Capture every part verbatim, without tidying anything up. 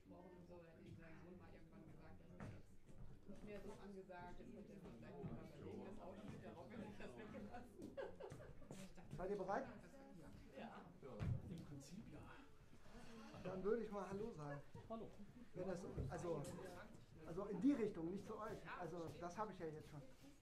gesprochen und so, hat ihm sein Sohn mal irgendwann gesagt, dass er das nicht mehr so angesagt ist, dass er sich vielleicht noch mal überlegen, das Auto mit darauf hätte ich das weggelassen. Seid ihr bereit? Ja. Im Prinzip ja. Dann würde ich mal Hallo sagen. Hallo. Wenn das, also, also in die Richtung, nicht zu euch. Also das habe ich ja jetzt schon.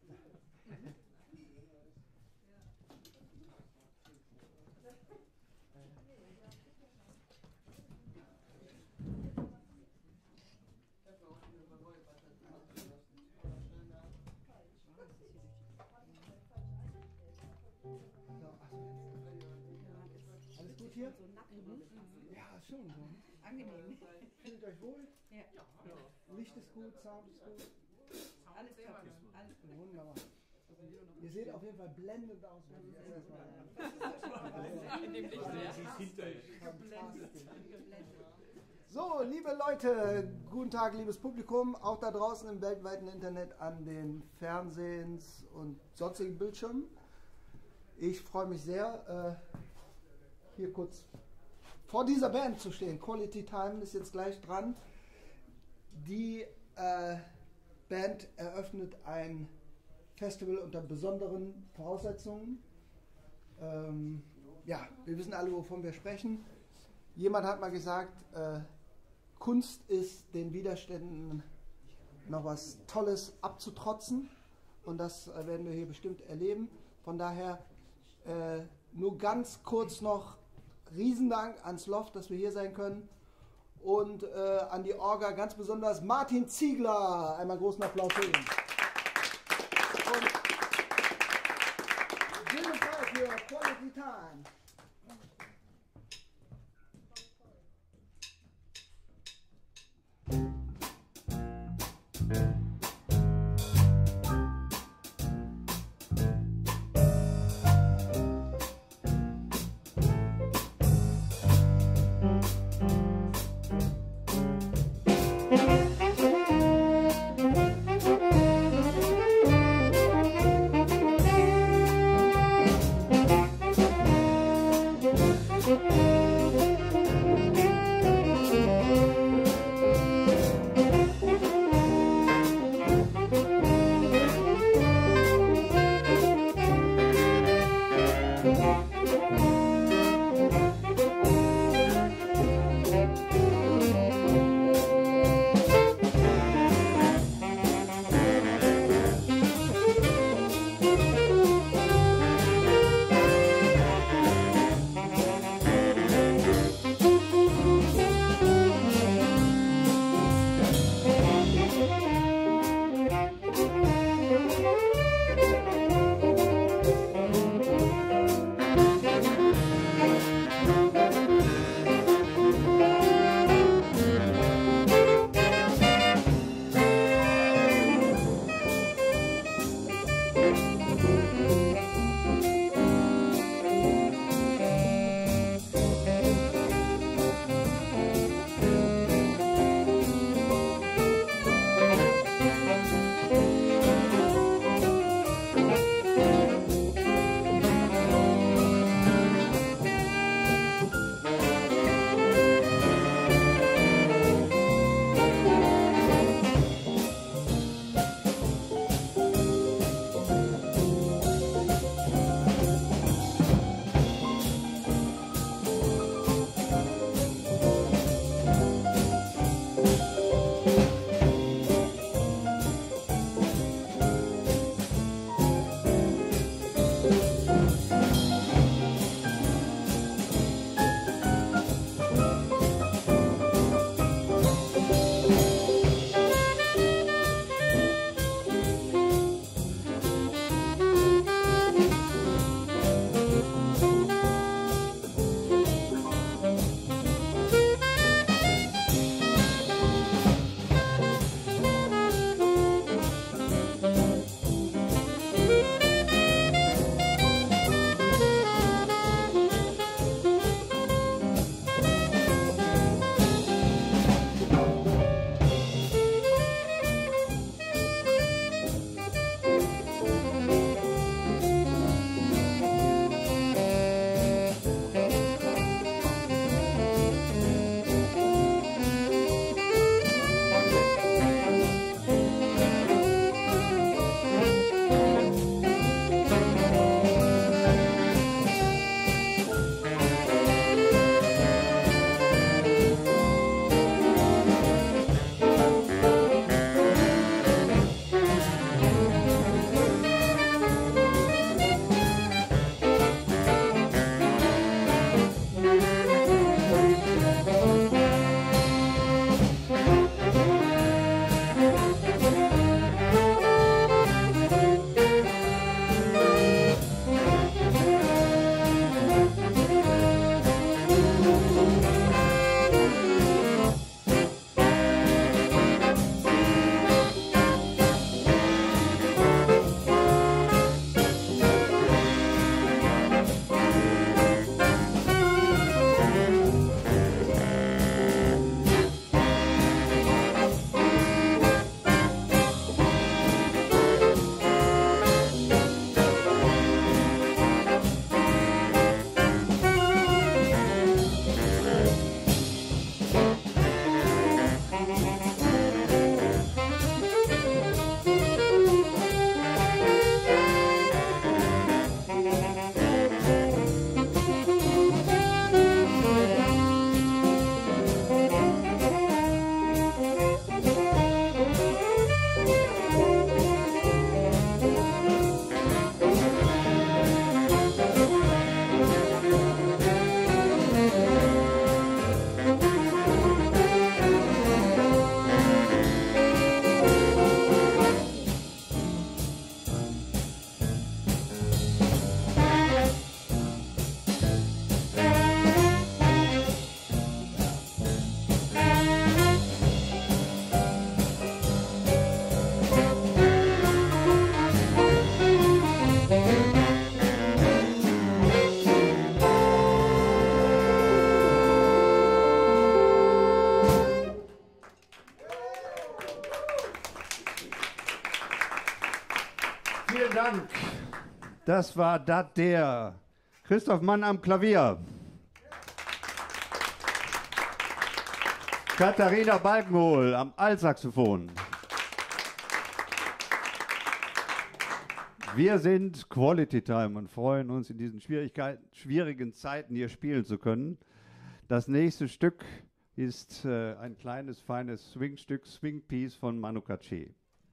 Alles gut hier? Ja, schon so. Angenehm. Fühlt euch wohl? Ja. Licht ist gut, Sound ist gut. Alles klar. Alles gut. Wunderbar. Ihr seht auf jeden Fall blendend aus, wenn ich das erstmal. In dem Licht, Sie ist hinter ihr. Fantastisch. So, liebe Leute, guten Tag, liebes Publikum, auch da draußen im weltweiten Internet an den Fernsehens und sonstigen Bildschirmen. Ich freue mich sehr, äh, hier kurz vor dieser Band zu stehen. Quality Time ist jetzt gleich dran. Die äh, Band eröffnet ein Festival unter besonderen Voraussetzungen. Ähm, ja, wir wissen alle, wovon wir sprechen. Jemand hat mal gesagt, äh, Kunst ist den Widerständen noch was Tolles abzutrotzen. Und das äh, werden wir hier bestimmt erleben. Von daher äh, nur ganz kurz noch Riesendank ans Loft, dass wir hier sein können. Und äh, an die Orga ganz besonders Martin Ziegler. Einmal großen Applaus für ihn. Und gute Zeit für Quality Time. Vielen Dank. Das war dat der Christoph Mann am Klavier. Katharina Balkenhol am Altsaxophon. Wir sind Quality Time und freuen uns, in diesen Schwierigkeiten, schwierigen Zeiten hier spielen zu können. Das nächste Stück ist äh, ein kleines, feines Swingstück, Swing Piece von Manu Katché.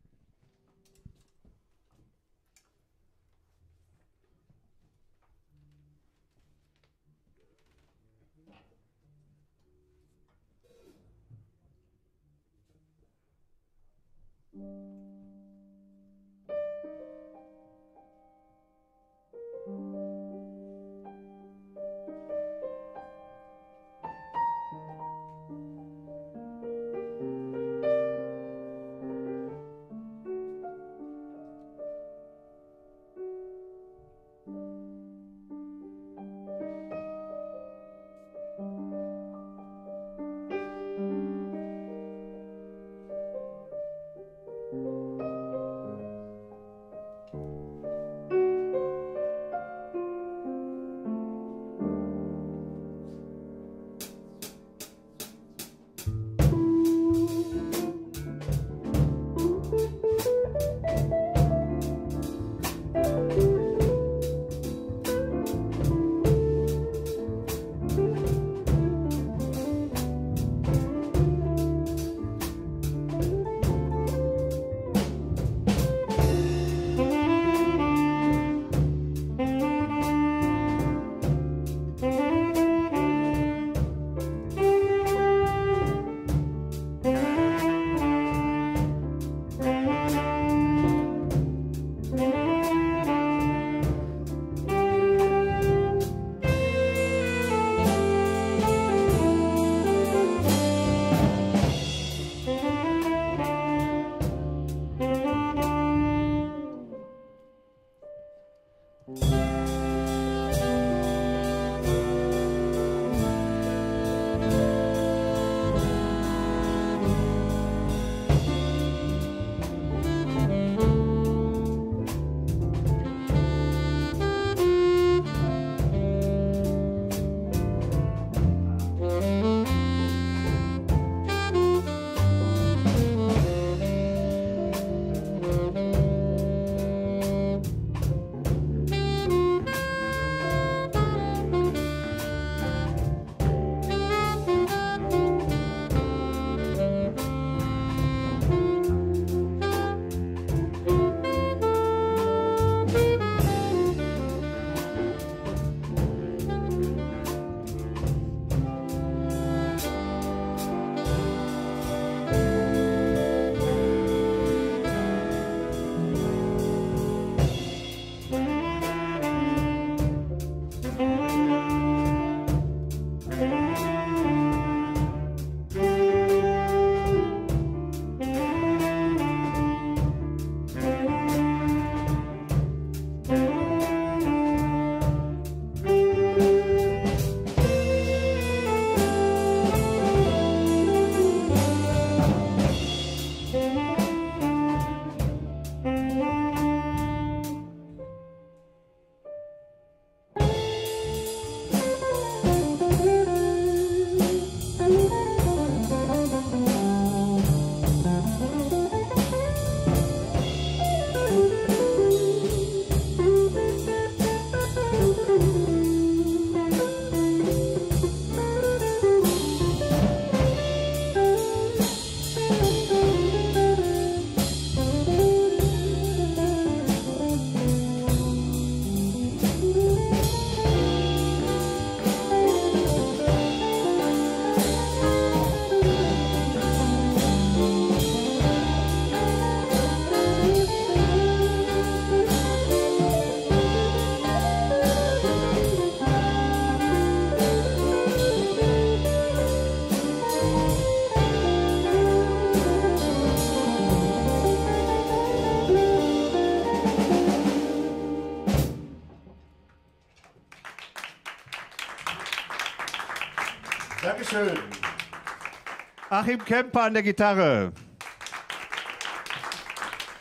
Dankeschön. Achim Kemper an der Gitarre.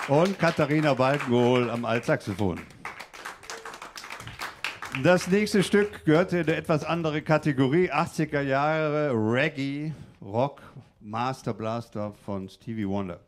und Katharina Balkenhol am Altsaxophon. Das nächste Stück gehört in eine etwas andere Kategorie, achtziger Jahre Reggae, Rock, Master Blaster von Stevie Wonder.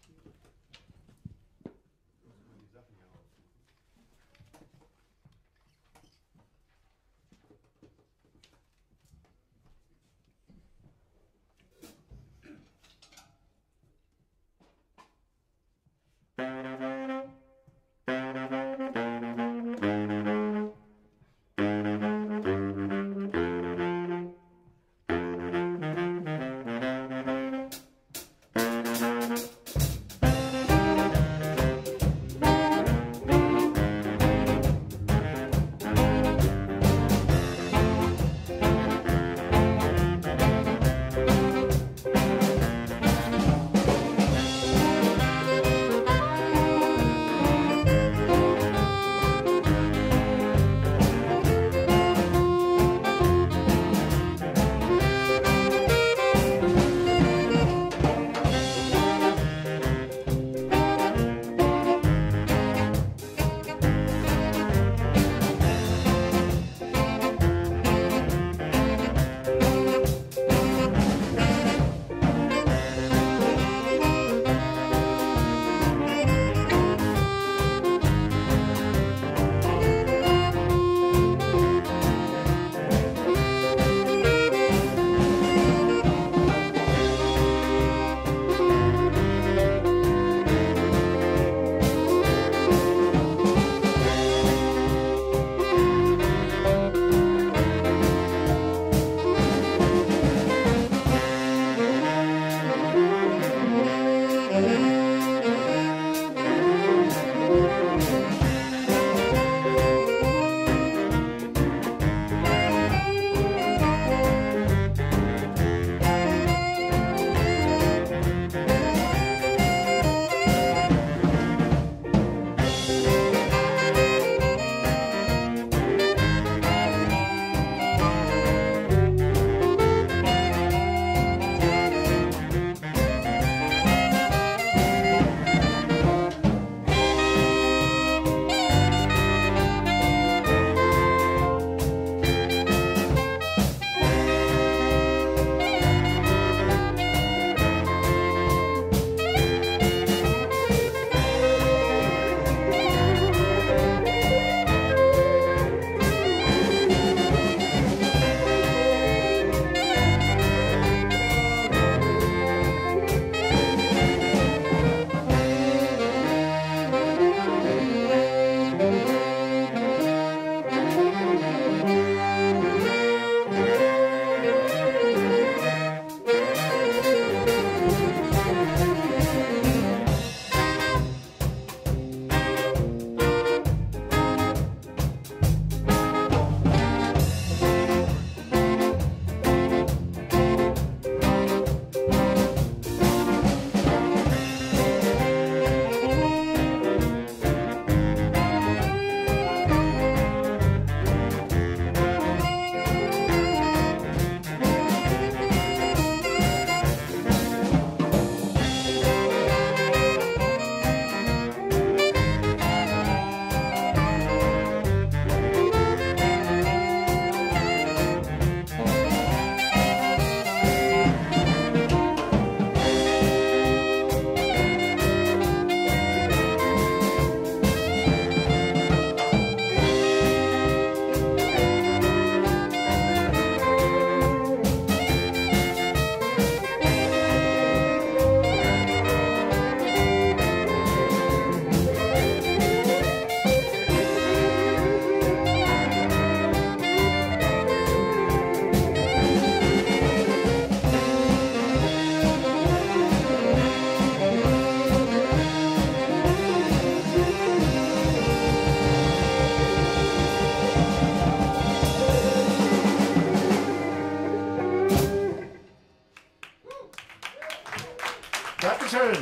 Dankeschön.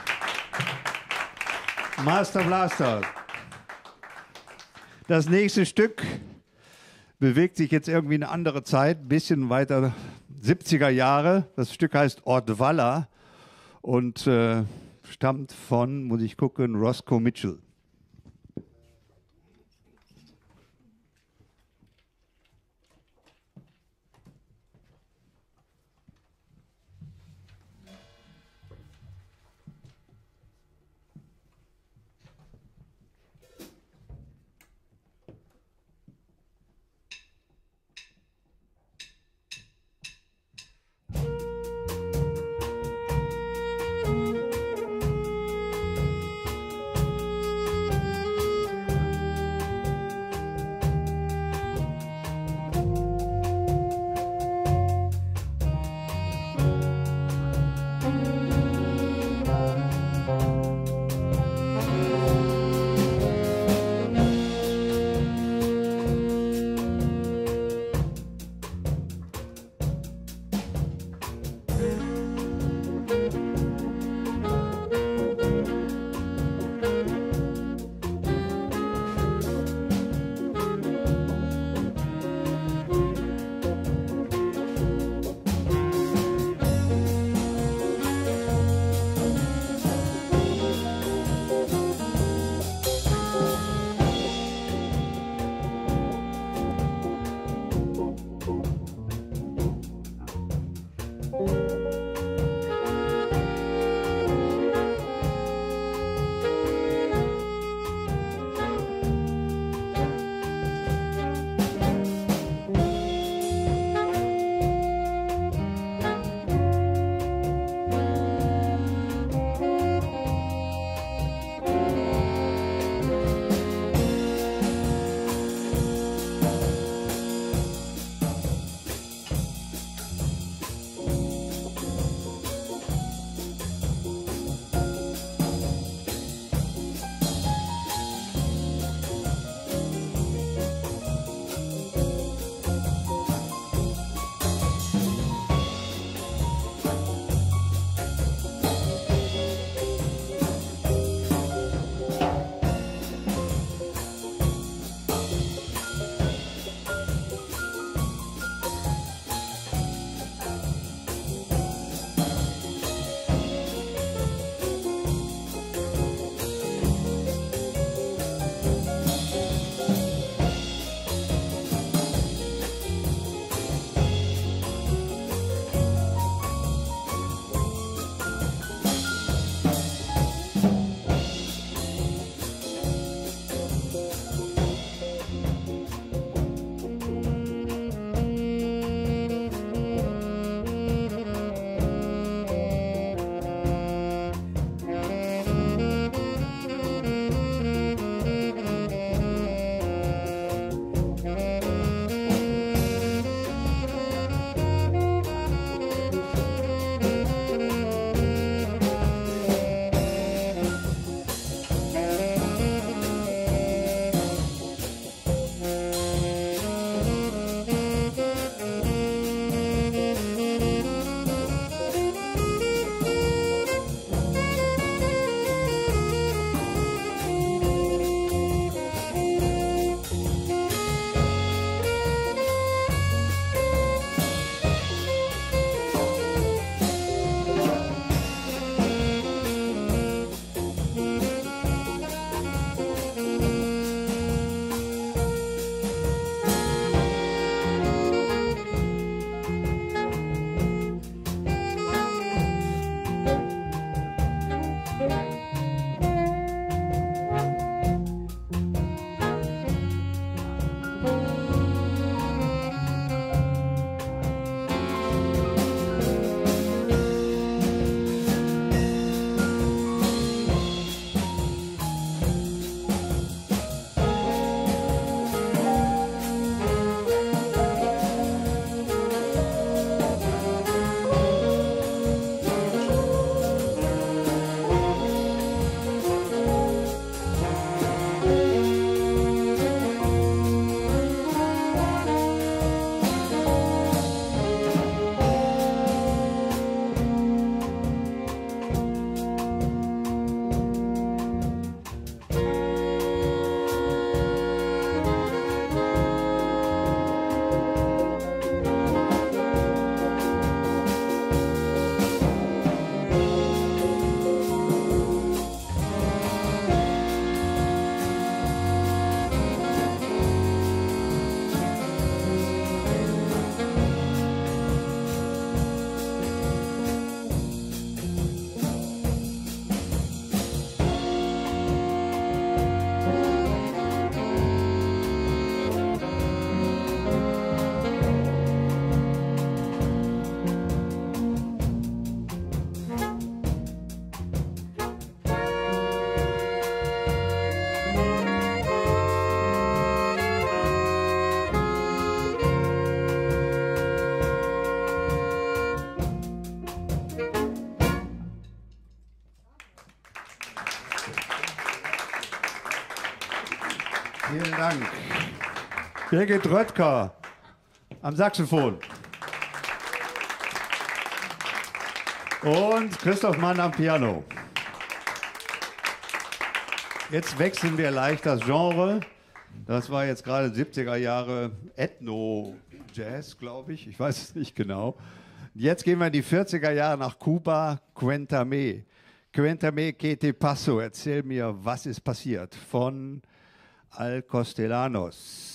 Master Blaster. Das nächste Stück bewegt sich jetzt irgendwie in eine andere Zeit, ein bisschen weiter siebziger Jahre. Das Stück heißt Ort Walla und äh, stammt von, muss ich gucken, Roscoe Mitchell. Vielen Dank. Birgit Röttger am Saxophon. Und Christoph Mann am Piano. Jetzt wechseln wir leicht das Genre. Das war jetzt gerade siebziger Jahre Ethno-Jazz, glaube ich. Ich weiß es nicht genau. Jetzt gehen wir in die vierziger Jahre nach Kuba. Cuéntame. Cuéntame que te paso. Erzähl mir, was ist passiert. Von Alcostellanos.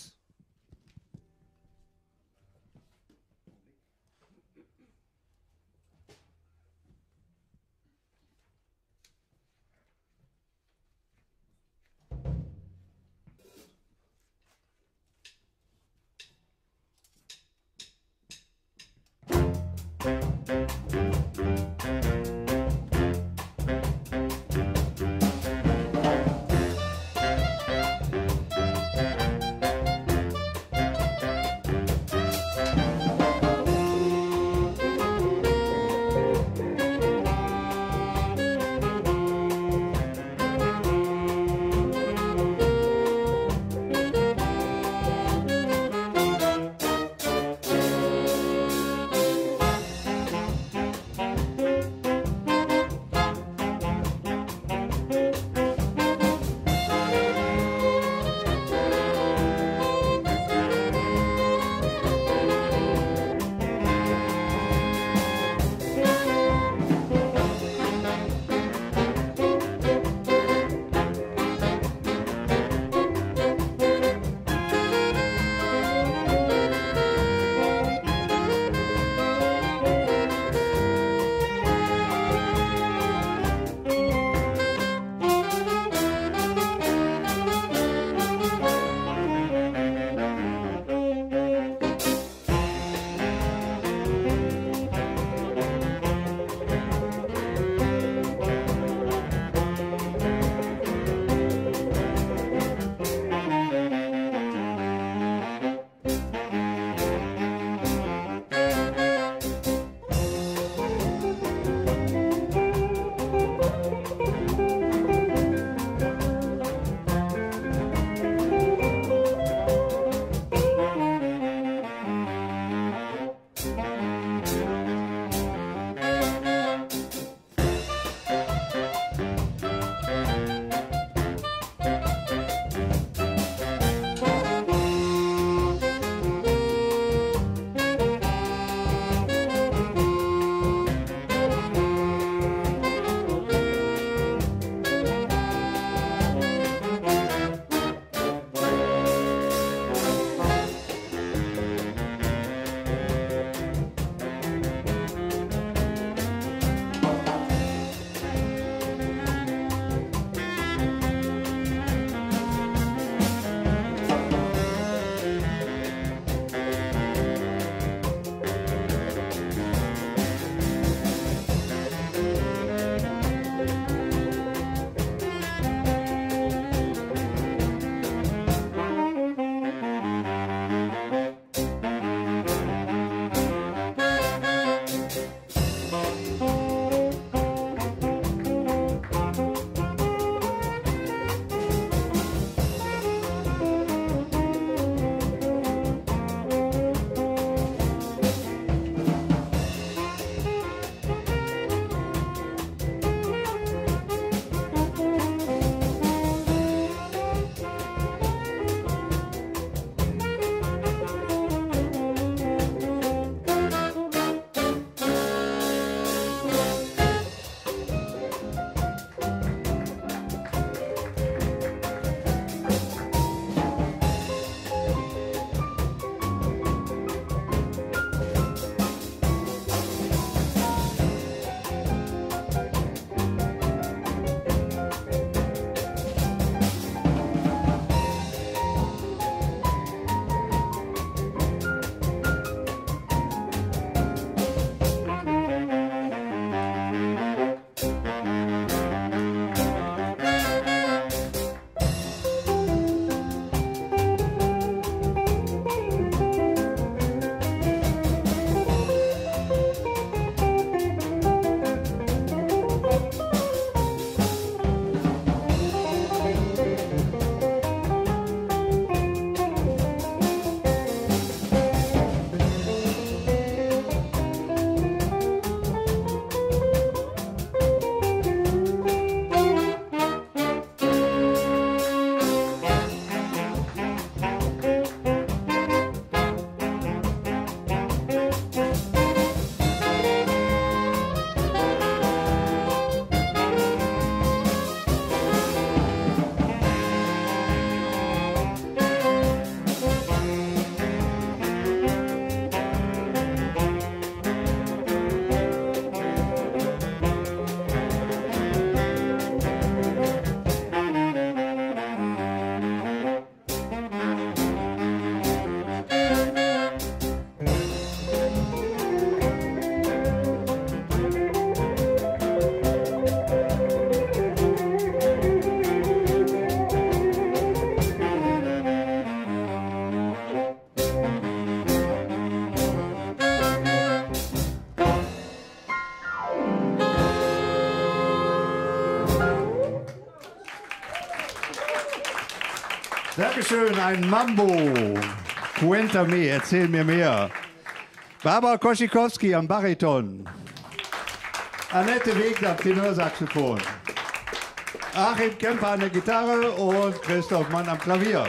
Dankeschön, ein Mambo. Cuéntame, erzähl mir mehr. Barbara Koschikowski am Bariton. Annette Wegner am Tenorsaxophon. Achim Kemper an der Gitarre und Christoph Mann am Klavier.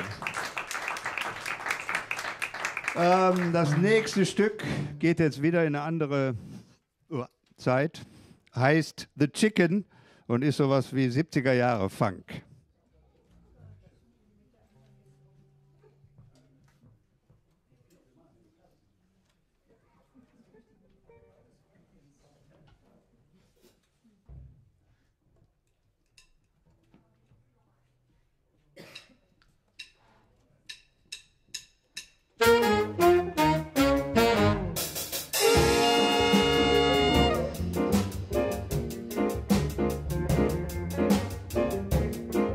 Ähm, das nächste Stück geht jetzt wieder in eine andere uh, Zeit. Heißt The Chicken und ist sowas wie siebziger Jahre Funk. Thank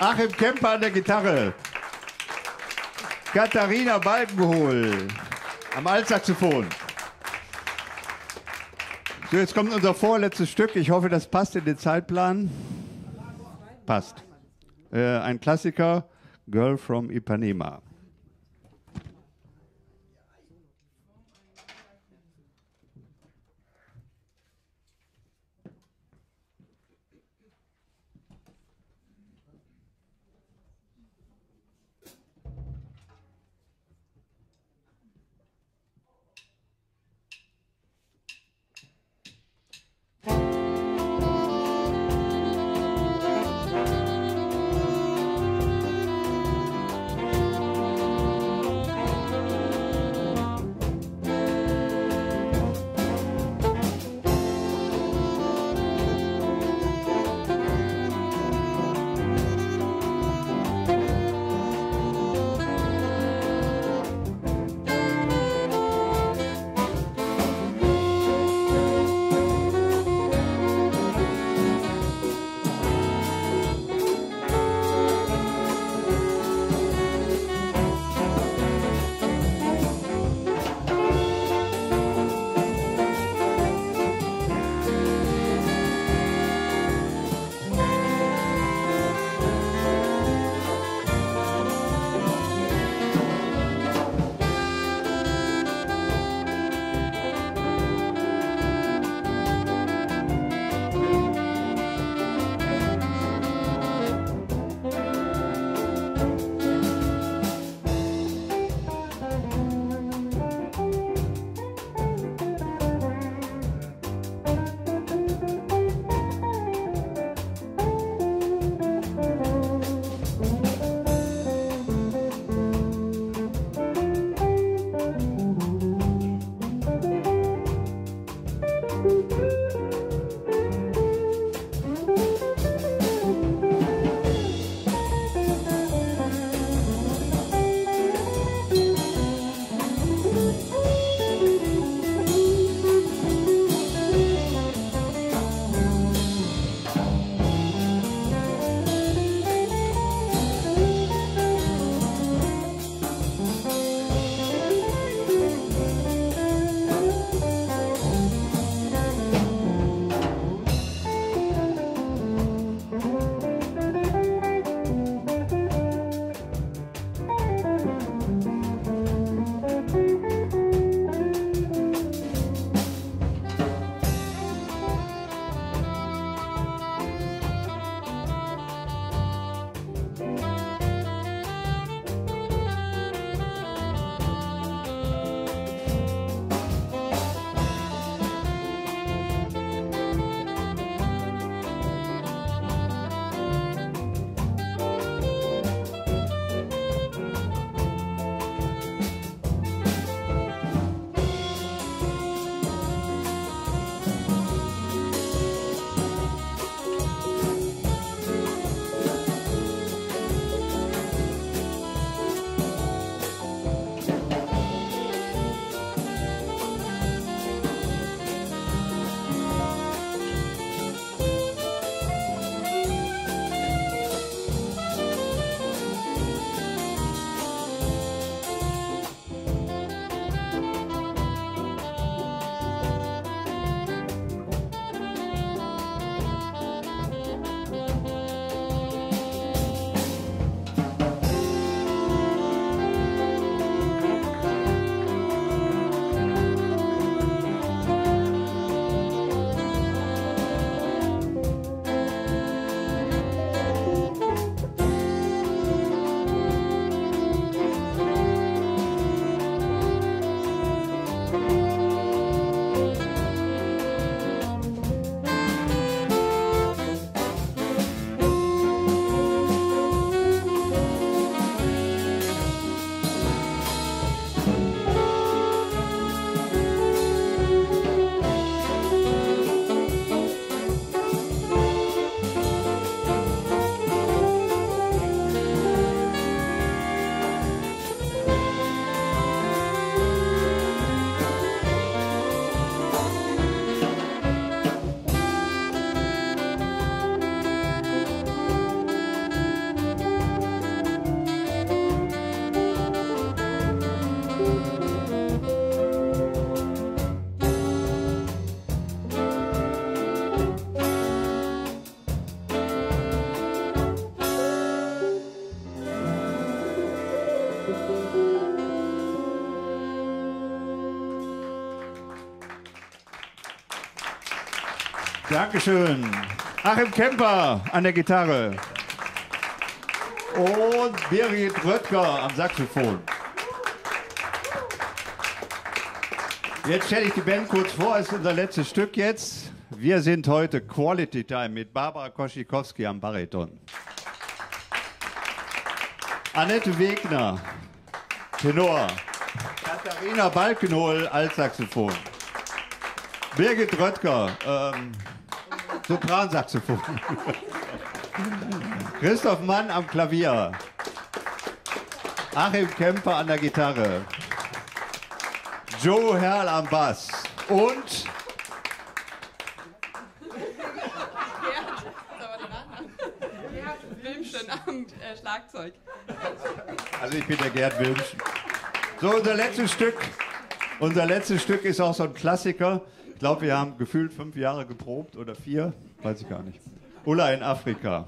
Achim Kemper an der Gitarre. Katharina Balkenhol am Altsaxophon. So, jetzt kommt unser vorletztes Stück. Ich hoffe, das passt in den Zeitplan. Passt. Äh, ein Klassiker, Girl from Ipanema. Thank Dankeschön. Achim Kemper an der Gitarre. Und Birgit Röttger am Saxophon. Jetzt stelle ich die Band kurz vor, es ist unser letztes Stück jetzt. Wir sind heute Quality Time mit Barbara Koschikowski am Bariton. Annette Wegner, Tenor. Katharina Balkenhol, Altsaxophon. Birgit Röttger, ähm, Sopransaxophon. Christoph Mann am Klavier. Achim Kemper an der Gitarre. Joe Herrl am Bass. Und Wilmschen am äh, Schlagzeug. also ich bin der Gerd Wilmschen. So, unser letztes Stück. Unser letztes Stück ist auch so ein Klassiker. Ich glaube, wir haben gefühlt fünf Jahre geprobt oder vier. Weiß ich gar nicht. Ulla in Afrika.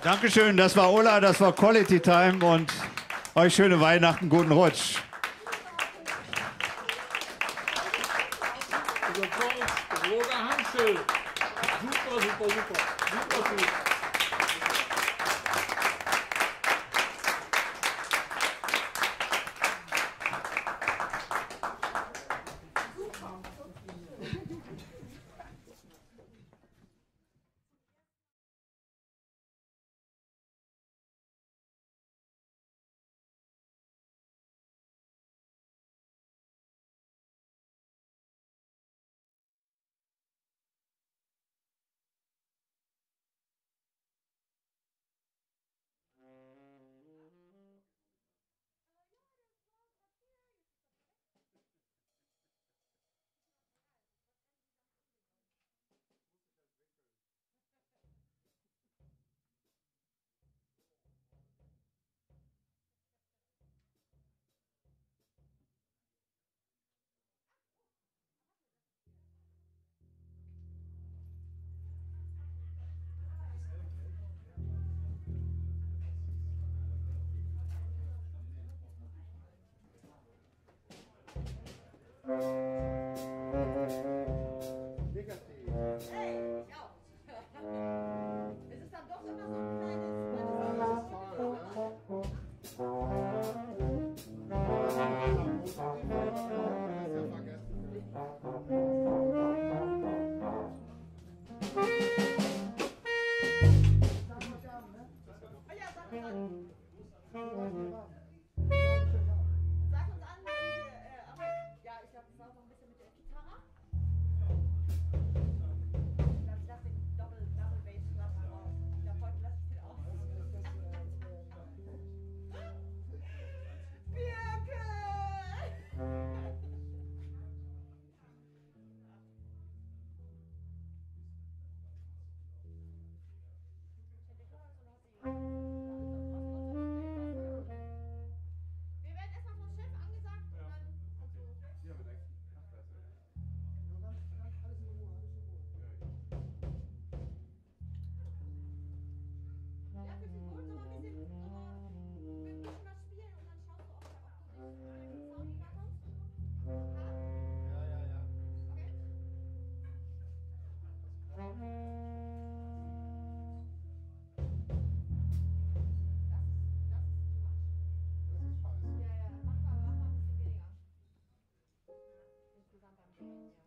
Dankeschön, das war Ulla, das war Quality Time und euch schöne Weihnachten, guten Rutsch. Roger Hansel. Super, super, super. Super gut. Hey, ja. Es ist dann doch immer so ein Sag uns an, wenn wir, äh, aber, ja, ich glaube, das war noch ein bisschen mit der Gitarre. Ich glaube, ich lasse den Double, Double Bass Drum mal raus. Ich glaube, heute lasse ich den aus. Birke! Wir werden erstmal vom Chef angesagt und dann kannst du. Ja, ganz, ganz alles in Ruhe, alles in Ruhe. Ja, für die Gold noch mal ein bisschen, noch mal ein bisschen was spielen und dann schaust du, ob, ob du dich mit dem Sound klarkommst. Ja? Ja, ja, ja. Okay. Das ist, das ist too much. Das ist scheiße. Ja, ja, mach mal, mach mal ein bisschen weniger. Insgesamt beim Drehen, ja.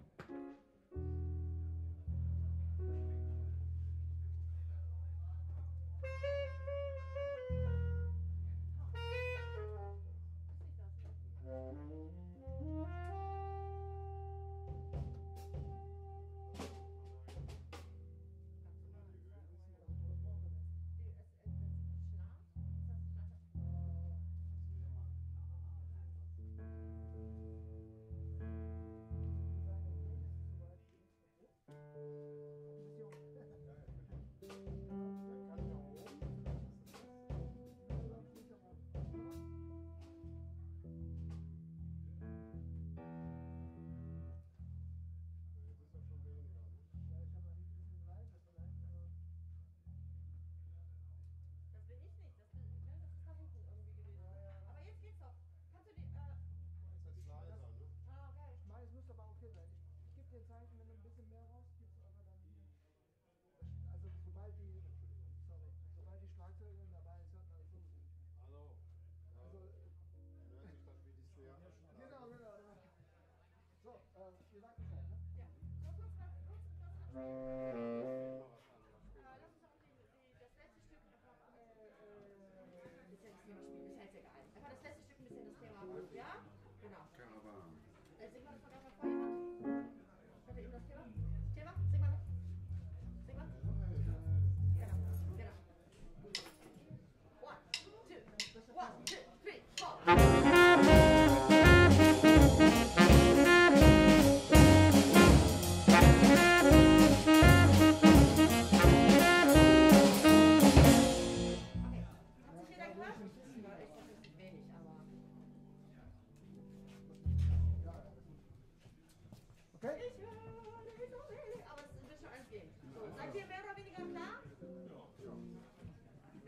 Das bin ich nicht, das, bin, ne, das ist da hinten irgendwie gewesen. Aber jetzt geht's doch. Kannst du die, äh, Jetzt leiser, ne? ah, okay. Ich meine, es müsste aber okay sein. Ich, ich gebe dir ein Zeichen, wenn du ein bisschen mehr rausgibst, aber dann hier. Also sobald die, sorry, sobald die Schlagzeugerin dabei ist, hört man das sowieso nicht mehr. Hallo. Also, Dann hört sich das wie die Theater. genau, genau. genau. So, äh, ihr sagt Bescheid, ne? Ja. So, kurz, mal- kurz das abspielen. Immer was anderes. Äh, lass uns doch die, die, das letzte Stück einfach, äh, äh, bisschen das Thema spielen, ist ja jetzt egal. Einfach das letzte Stück ein bisschen das Thema, ja? Genau. Karawan. Äh, sing mal das von davon vor jemand. Hört ihr eben das Thema? Thema? Sing mal noch. Sing mal. Genau, genau. One, two, one, two, three, four. Okay. Hat sich jeder gehört? Das war echt ein bisschen wenig, aber. Okay? Ich höre nicht so wenig, aber es wird schon alles gehen. So, seid ihr mehr oder weniger klar?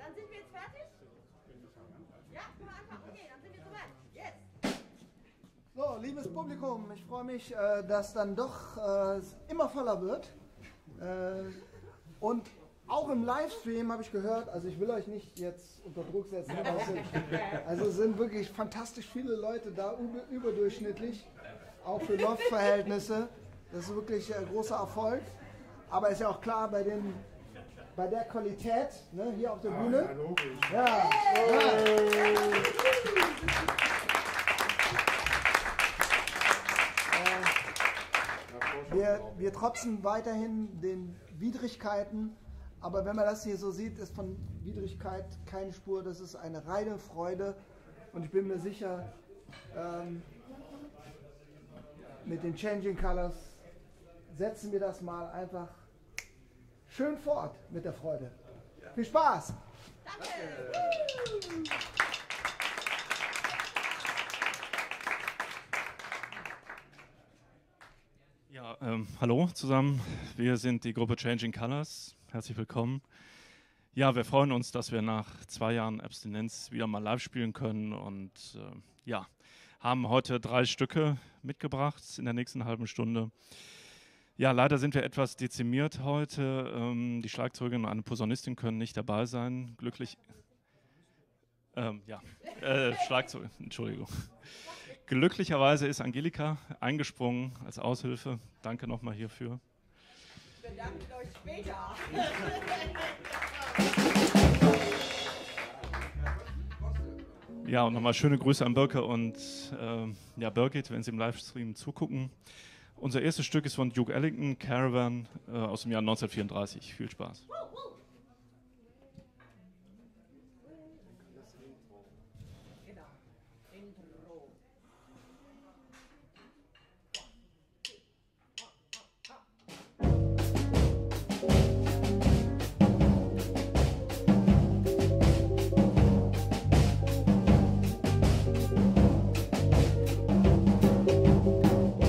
dann sind wir jetzt fertig? Ja, können wir anfangen? Okay, dann sind wir soweit. Yes! So, liebes Publikum, ich freue mich, äh, dass dann doch äh, es immer voller wird. Äh, und auch im Livestream habe ich gehört, also ich will euch nicht jetzt unter Druck setzen, aber es sind, also es sind wirklich fantastisch viele Leute da, über, überdurchschnittlich, auch für Loft-Verhältnisse. Das ist wirklich ein großer Erfolg. Aber ist ja auch klar, bei, den, bei der Qualität, ne, hier auf der Bühne. Ja, ja. Wir, wir trotzen weiterhin den Widrigkeiten, aber wenn man das hier so sieht, ist von Widrigkeit keine Spur. Das ist eine reine Freude und ich bin mir sicher, ähm, mit den Changing Colors setzen wir das mal einfach schön fort mit der Freude. Viel Spaß! Danke! Ja, ähm, hallo zusammen. Wir sind die Gruppe Changing Colors. Herzlich willkommen. Ja, wir freuen uns, dass wir nach zwei Jahren Abstinenz wieder mal live spielen können und äh, ja, haben heute drei Stücke mitgebracht in der nächsten halben Stunde. Ja, leider sind wir etwas dezimiert heute. Ähm, die Schlagzeugerin und eine Posaunistin können nicht dabei sein. Glücklich. Ähm, ja, äh, Schlagzeug, Entschuldigung. Glücklicherweise ist Angelika eingesprungen als Aushilfe. Danke nochmal hierfür. Bedankt euch später. Ja, und nochmal schöne Grüße an Birke und äh, ja, Birgit, wenn Sie im Livestream zugucken. Unser erstes Stück ist von Duke Ellington, Caravan, äh, aus dem Jahr neunzehnhundertvierunddreißig. Viel Spaß.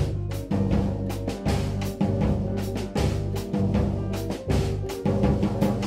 Musik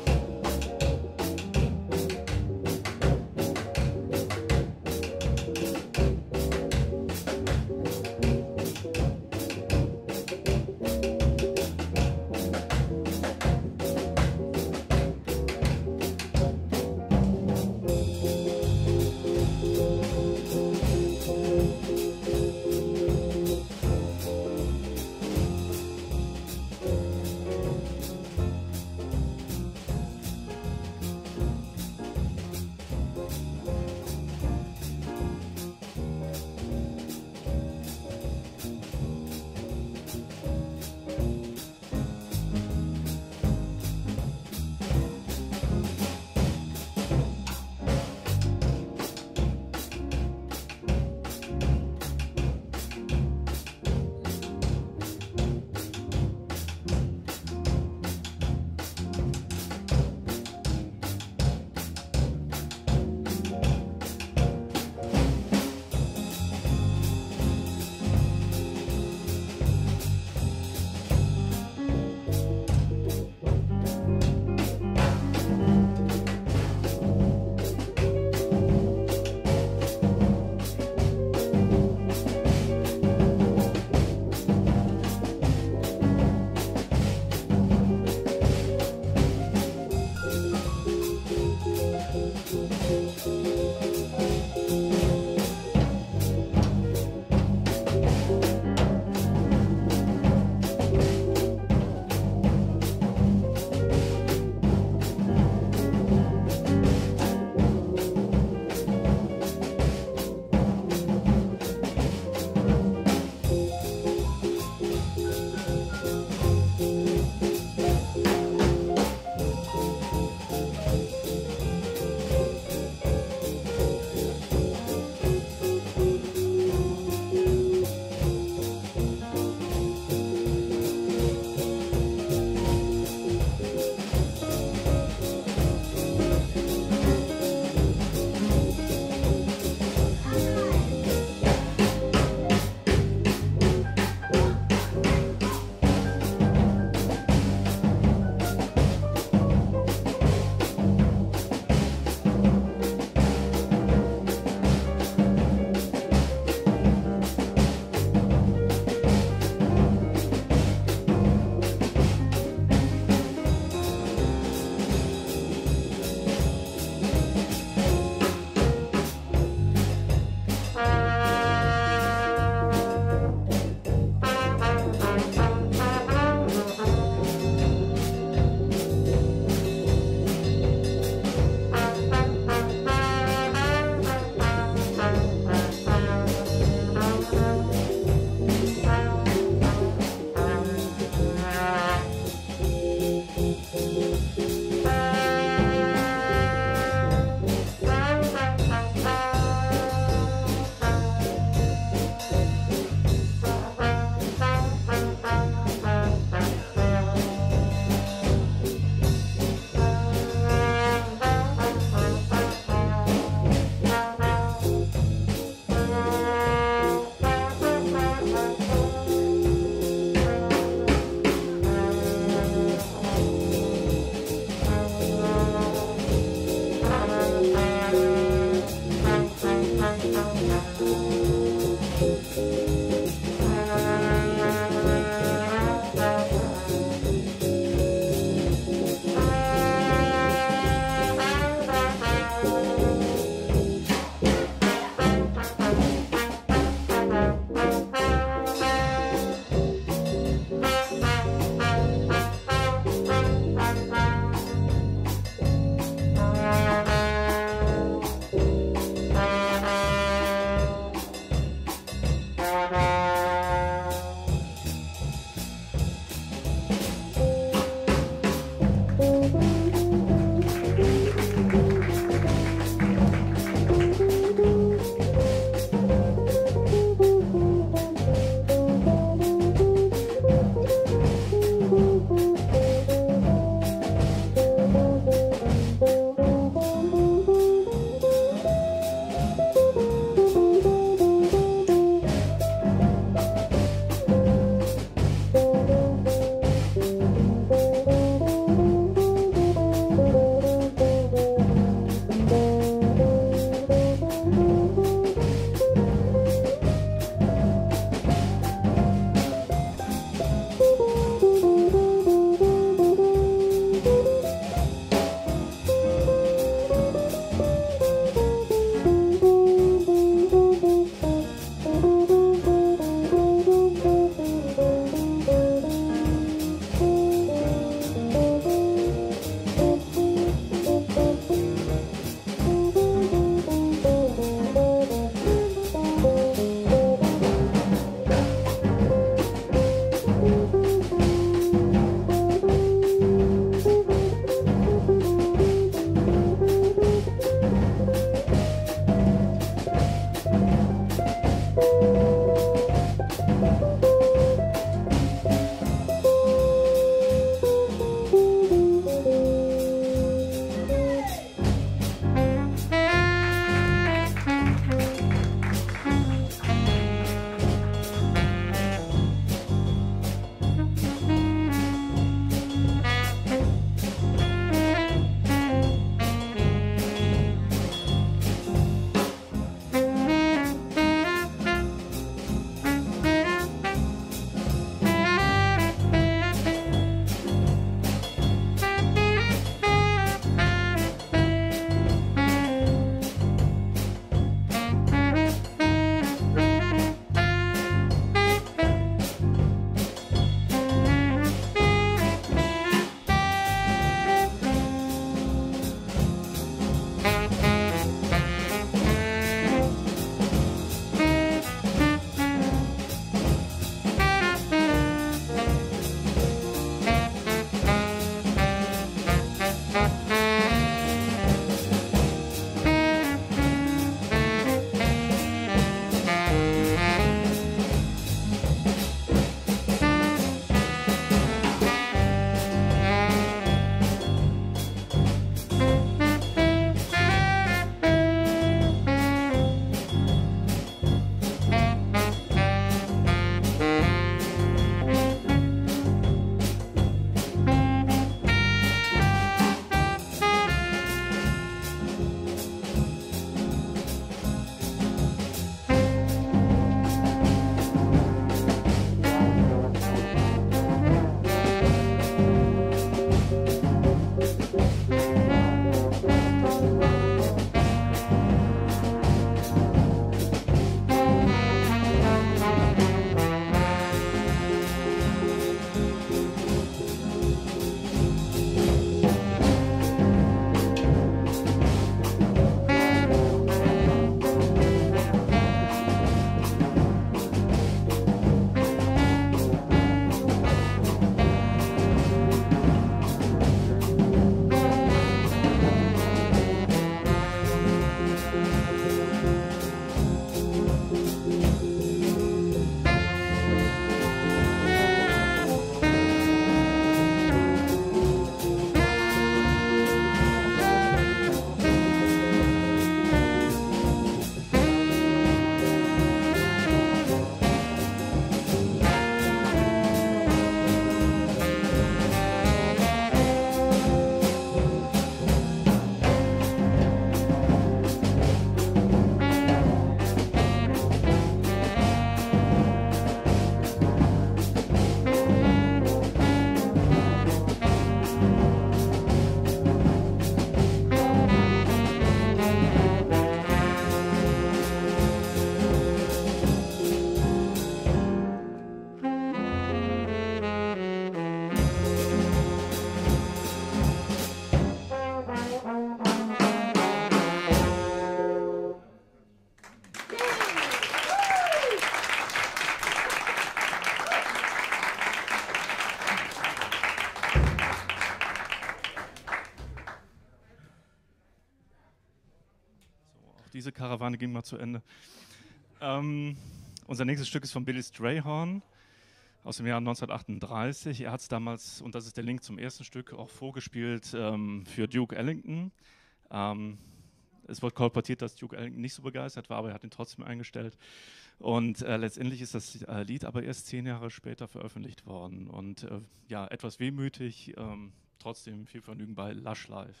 Karawane ging mal zu Ende. Ähm, unser nächstes Stück ist von Billy Strayhorn aus dem Jahr neunzehnhundertachtunddreißig. Er hat es damals, und das ist der Link zum ersten Stück, auch vorgespielt ähm, für Duke Ellington. Ähm, es wird kolportiert, dass Duke Ellington nicht so begeistert war, aber er hat ihn trotzdem eingestellt. Und äh, letztendlich ist das äh, Lied aber erst zehn Jahre später veröffentlicht worden. Und äh, ja, etwas wehmütig, ähm, trotzdem viel Vergnügen bei Lush Live.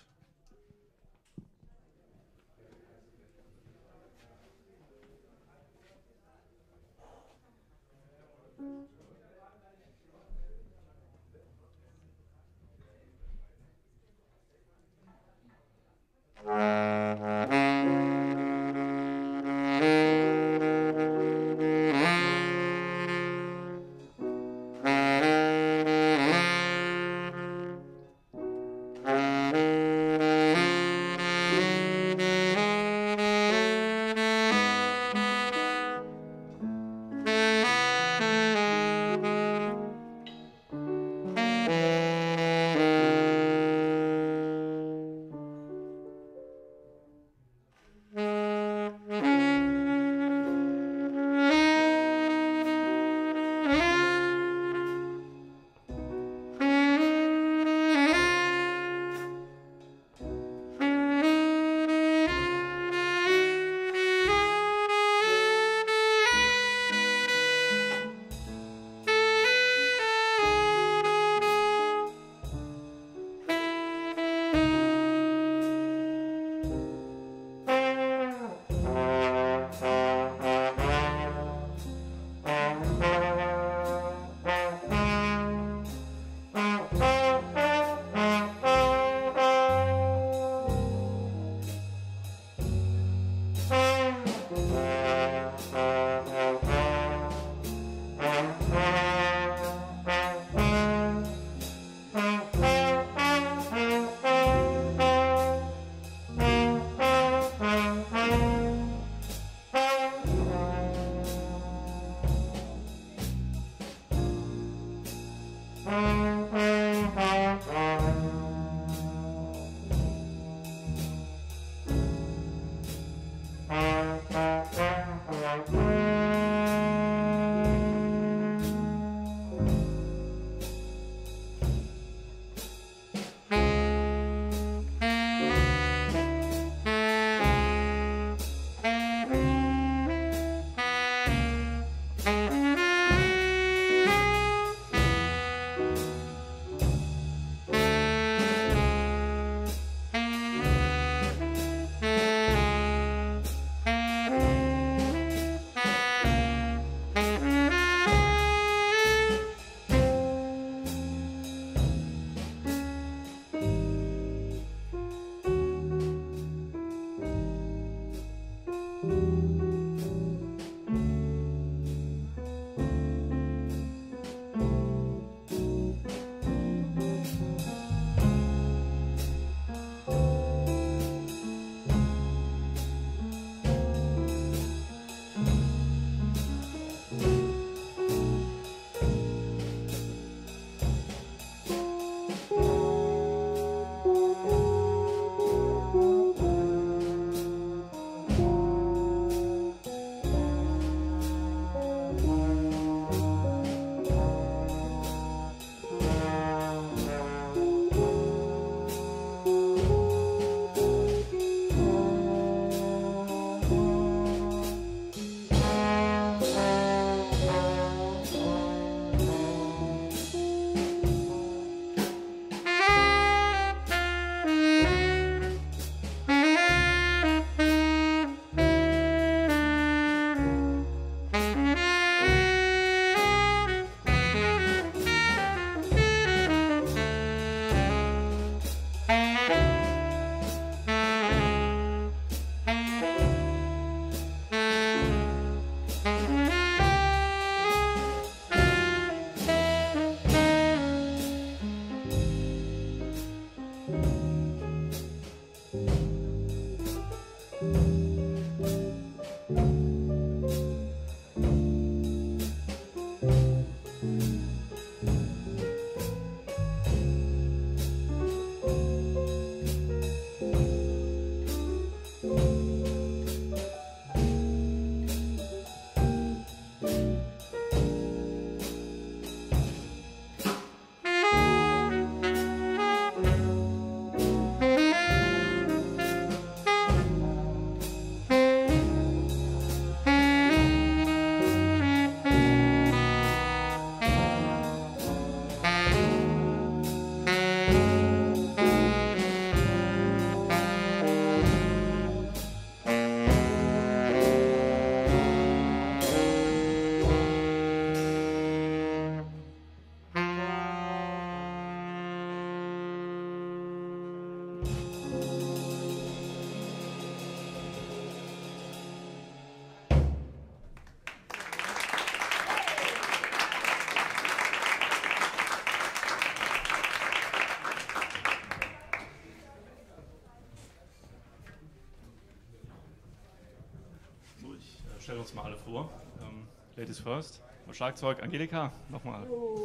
stellen uns mal alle vor. Ähm, Ladies first. Schlagzeug Angelika, nochmal. Oh.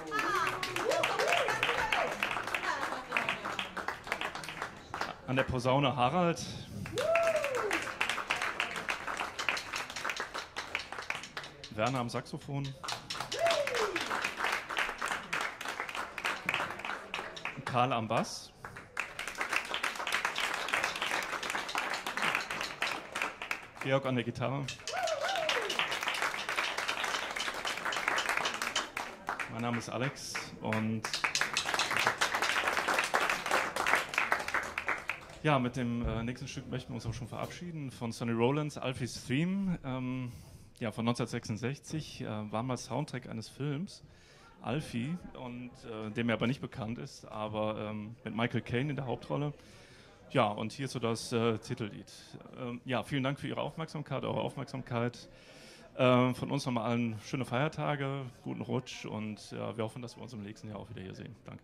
An der Posaune Harald. Werner am Saxophon. Karl am Bass. Georg an der Gitarre. Mein Name ist Alex und ja, mit dem äh, nächsten Stück möchten wir uns auch schon verabschieden von Sonny Rollins, Alfie's Theme, ähm, ja, von neunzehnhundertsechsundsechzig, äh, war mal Soundtrack eines Films, Alfie, und äh, dem er aber nicht bekannt ist, aber ähm, mit Michael Caine in der Hauptrolle. Ja, und hier so das äh, Titellied. Ähm, ja, vielen Dank für Ihre Aufmerksamkeit, eure Aufmerksamkeit. Äh, von uns nochmal allen schöne Feiertage, guten Rutsch und äh, wir hoffen, dass wir uns im nächsten Jahr auch wieder hier sehen. Danke.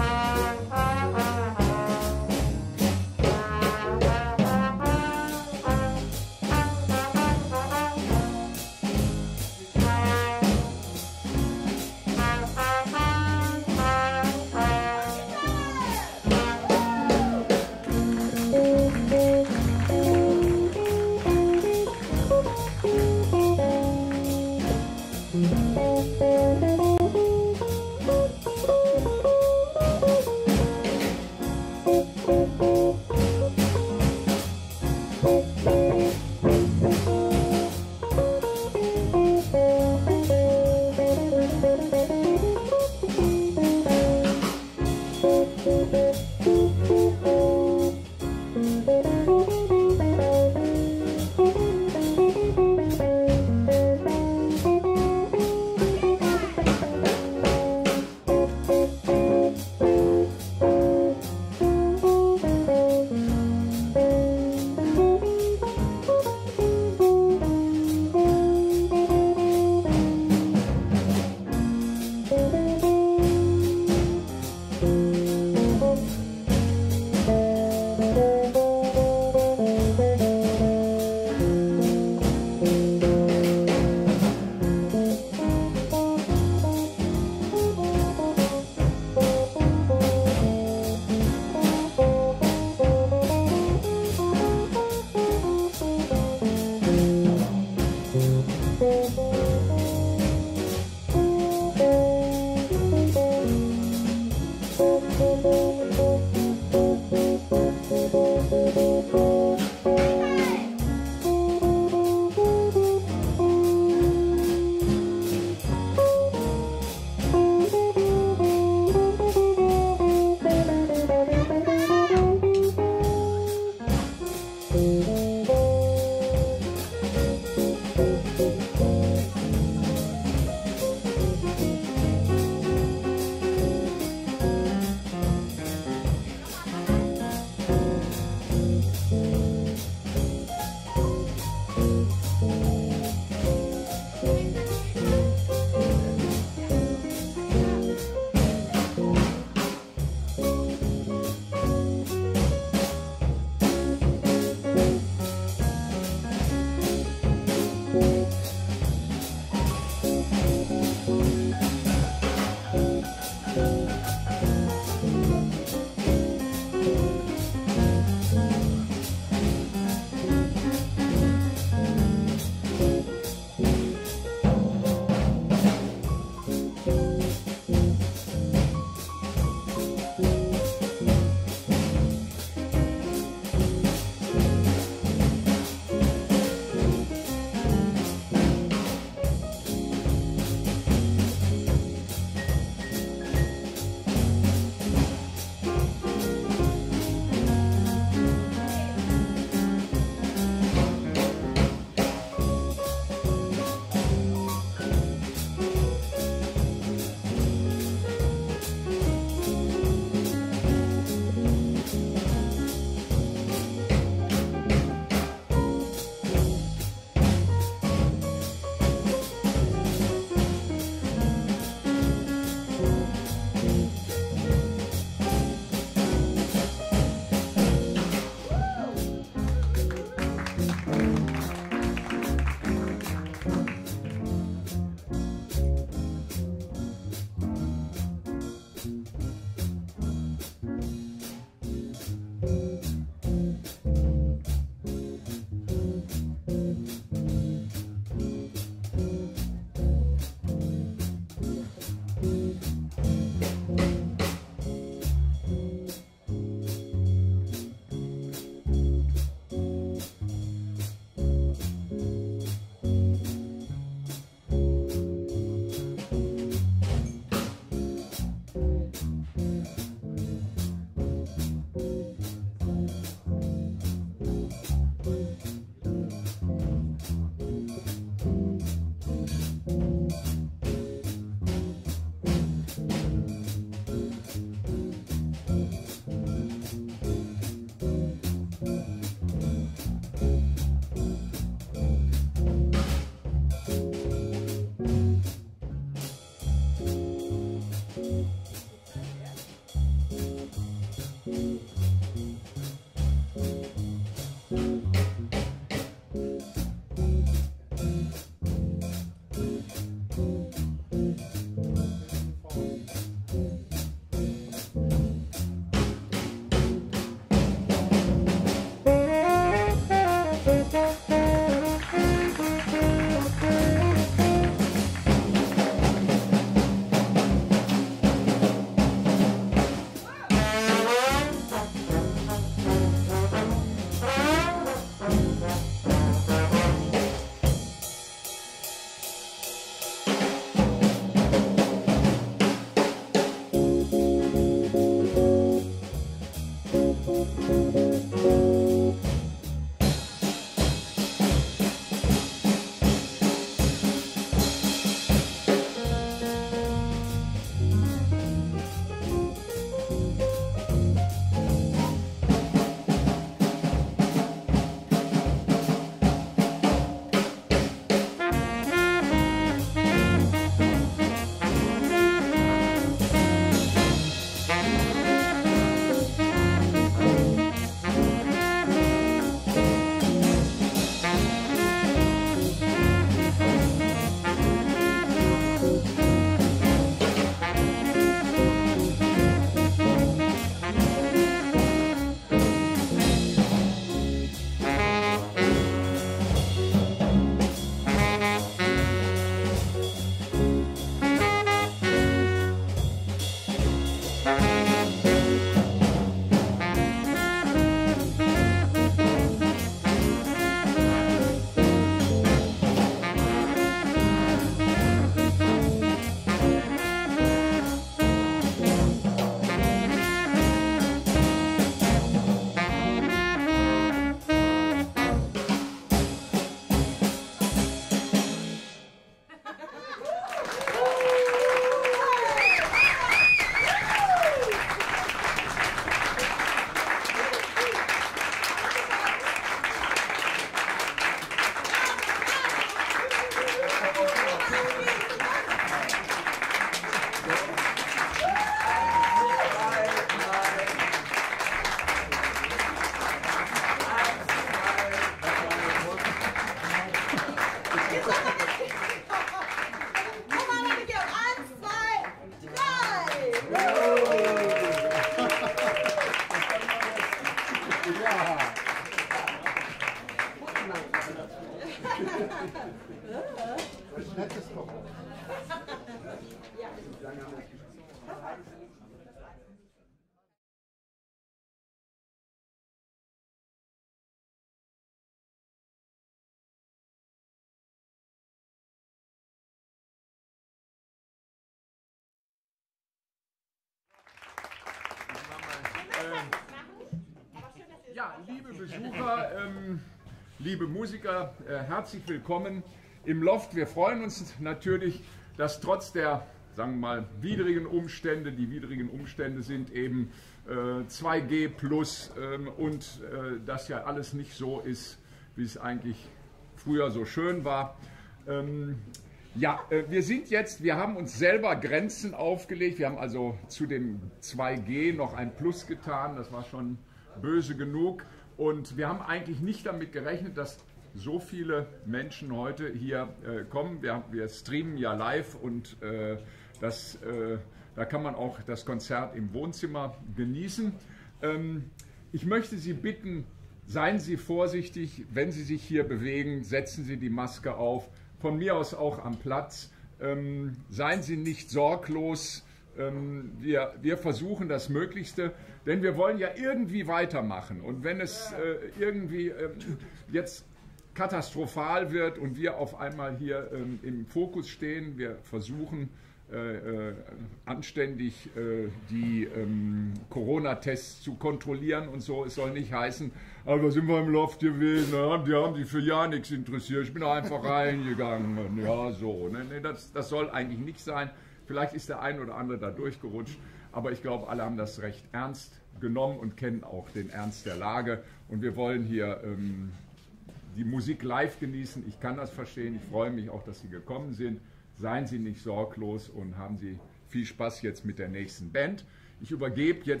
Ja, liebe Besucher, ähm, liebe Musiker, äh, herzlich willkommen im Loft. Wir freuen uns natürlich, dass trotz der, sagen wir mal, widrigen Umstände, die widrigen Umstände sind eben äh, zwei G plus ähm, und äh, das ja alles nicht so ist, wie es eigentlich früher so schön war. Ähm, ja, äh, wir sind jetzt, wir haben uns selber Grenzen aufgelegt. Wir haben also zu dem zwei G noch ein Plus getan. Das war schon böse genug. Und wir haben eigentlich nicht damit gerechnet, dass so viele Menschen heute hier äh, kommen. Wir, wir streamen ja live und äh, das, äh, da kann man auch das Konzert im Wohnzimmer genießen. Ähm, ich möchte Sie bitten, seien Sie vorsichtig, wenn Sie sich hier bewegen, setzen Sie die Maske auf. Von mir aus auch am Platz. Ähm, seien Sie nicht sorglos. Ähm, wir, wir versuchen das Möglichste, denn wir wollen ja irgendwie weitermachen. Und wenn es äh, irgendwie äh, jetzt katastrophal wird und wir auf einmal hier ähm, im Fokus stehen, wir versuchen äh, äh, anständig äh, die ähm, Corona-Tests zu kontrollieren und so. Es soll nicht heißen, aber sind wir im Loft gewesen, die haben sich für ja nichts interessiert, ich bin einfach reingegangen. Ja, so. Ne? Nee, das, das soll eigentlich nicht sein. Vielleicht ist der ein oder andere da durchgerutscht, aber ich glaube, alle haben das recht ernst genommen und kennen auch den Ernst der Lage. Und wir wollen hier ähm, die Musik live genießen. Ich kann das verstehen. Ich freue mich auch, dass Sie gekommen sind. Seien Sie nicht sorglos und haben Sie viel Spaß jetzt mit der nächsten Band. Ich übergebe jetzt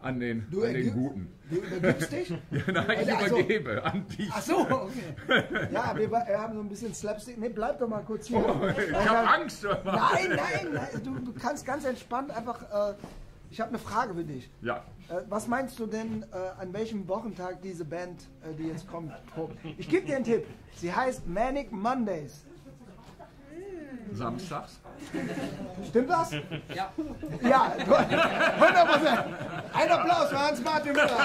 an den, Du an den ergib- Guten. Du übergibst dich? Ja, nein, ich Also- übergebe an dich. Ach so, okay. Ja, wir, wir haben so ein bisschen Slapstick. Nee, bleib doch mal kurz hier. Oh, ich habe Angst. Nein, nein, nein, du, du kannst ganz entspannt einfach. Äh, ich habe eine Frage für dich. Ja, Äh, was meinst du denn, äh, an welchem Wochentag diese Band, äh, die jetzt kommt, probt? Ich gebe dir einen Tipp. Sie heißt Manic Mondays. samstags. Stimmt das? Ja. Ja, hundert Prozent. Ein Applaus für Hans-Martin Müller.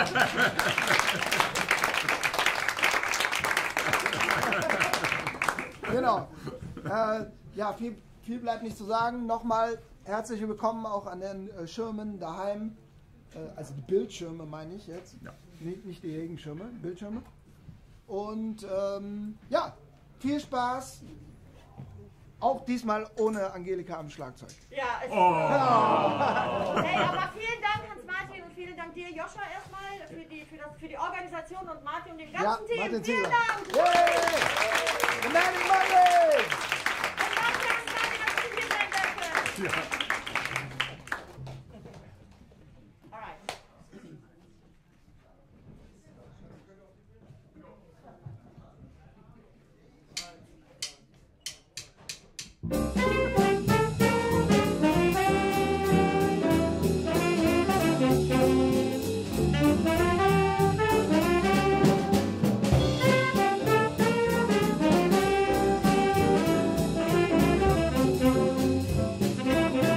Genau. Äh, ja, viel, viel bleibt nicht zu sagen. Nochmal herzlich willkommen auch an den äh, Schirmen daheim. Äh, also die Bildschirme meine ich jetzt. Ja. Nicht, nicht die Regenschirme, Bildschirme. Und ähm, ja, viel Spaß. Auch diesmal ohne Angelika am Schlagzeug. Ja, es Oh. Hey, aber vielen Dank, Hans-Martin, und vielen Dank dir, Joscha, erstmal für die, für, das, für die Organisation und Martin und dem ganzen Ja, Team. Martin Vielen Zieler. Dank! Yay! The Manic Mondays! Und danke, Hans-Martin, dass du hier sein durftest. Ja. Alright. Thank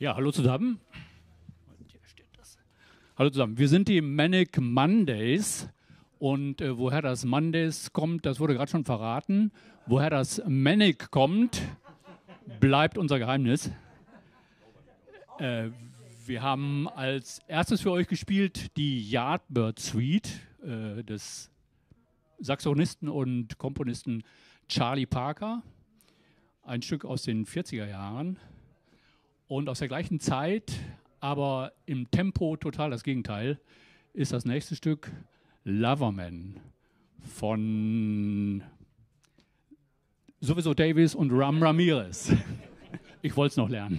Ja, hallo zusammen. Und hier steht das. Hallo zusammen. Wir sind die Manic Mondays. Und äh, woher das Mondays kommt, das wurde gerade schon verraten. Woher das Manic kommt, bleibt unser Geheimnis. Äh, wir haben als erstes für euch gespielt die Yardbird Suite äh, des Saxophonisten und Komponisten Charlie Parker. Ein Stück aus den vierziger Jahren. Und aus der gleichen Zeit, aber im Tempo total das Gegenteil, ist das nächste Stück Loverman von sowieso Davis und Ram Ramirez. Ich wollte es noch lernen.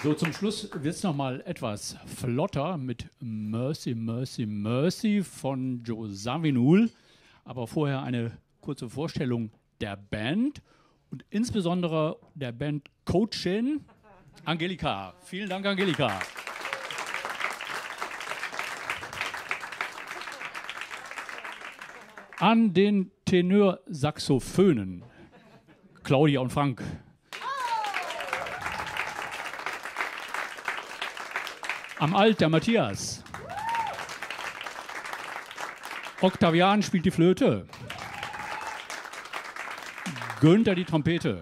So, zum Schluss wird es nochmal etwas flotter mit Mercy, Mercy, Mercy von Joe Zawinul. Aber vorher eine kurze Vorstellung der Band und insbesondere der Band-Coachin Angelika. Vielen Dank, Angelika. An den Tenor-Saxophönen Claudia und Frank. Am Alt der Matthias. Octavian spielt die Flöte. Günther die Trompete.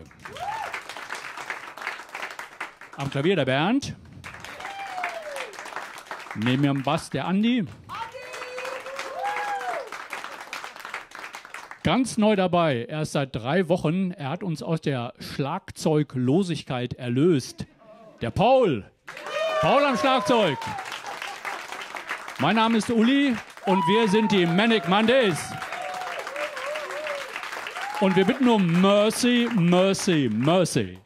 Am Klavier der Bernd. Neben mir am Bass der Andi. Ganz neu dabei, erst seit drei Wochen. Er hat uns aus der Schlagzeuglosigkeit erlöst. Der Paul. Paul am Schlagzeug. Mein Name ist Uli und wir sind die Manic Mondays. Und wir bitten um Mercy, Mercy, Mercy.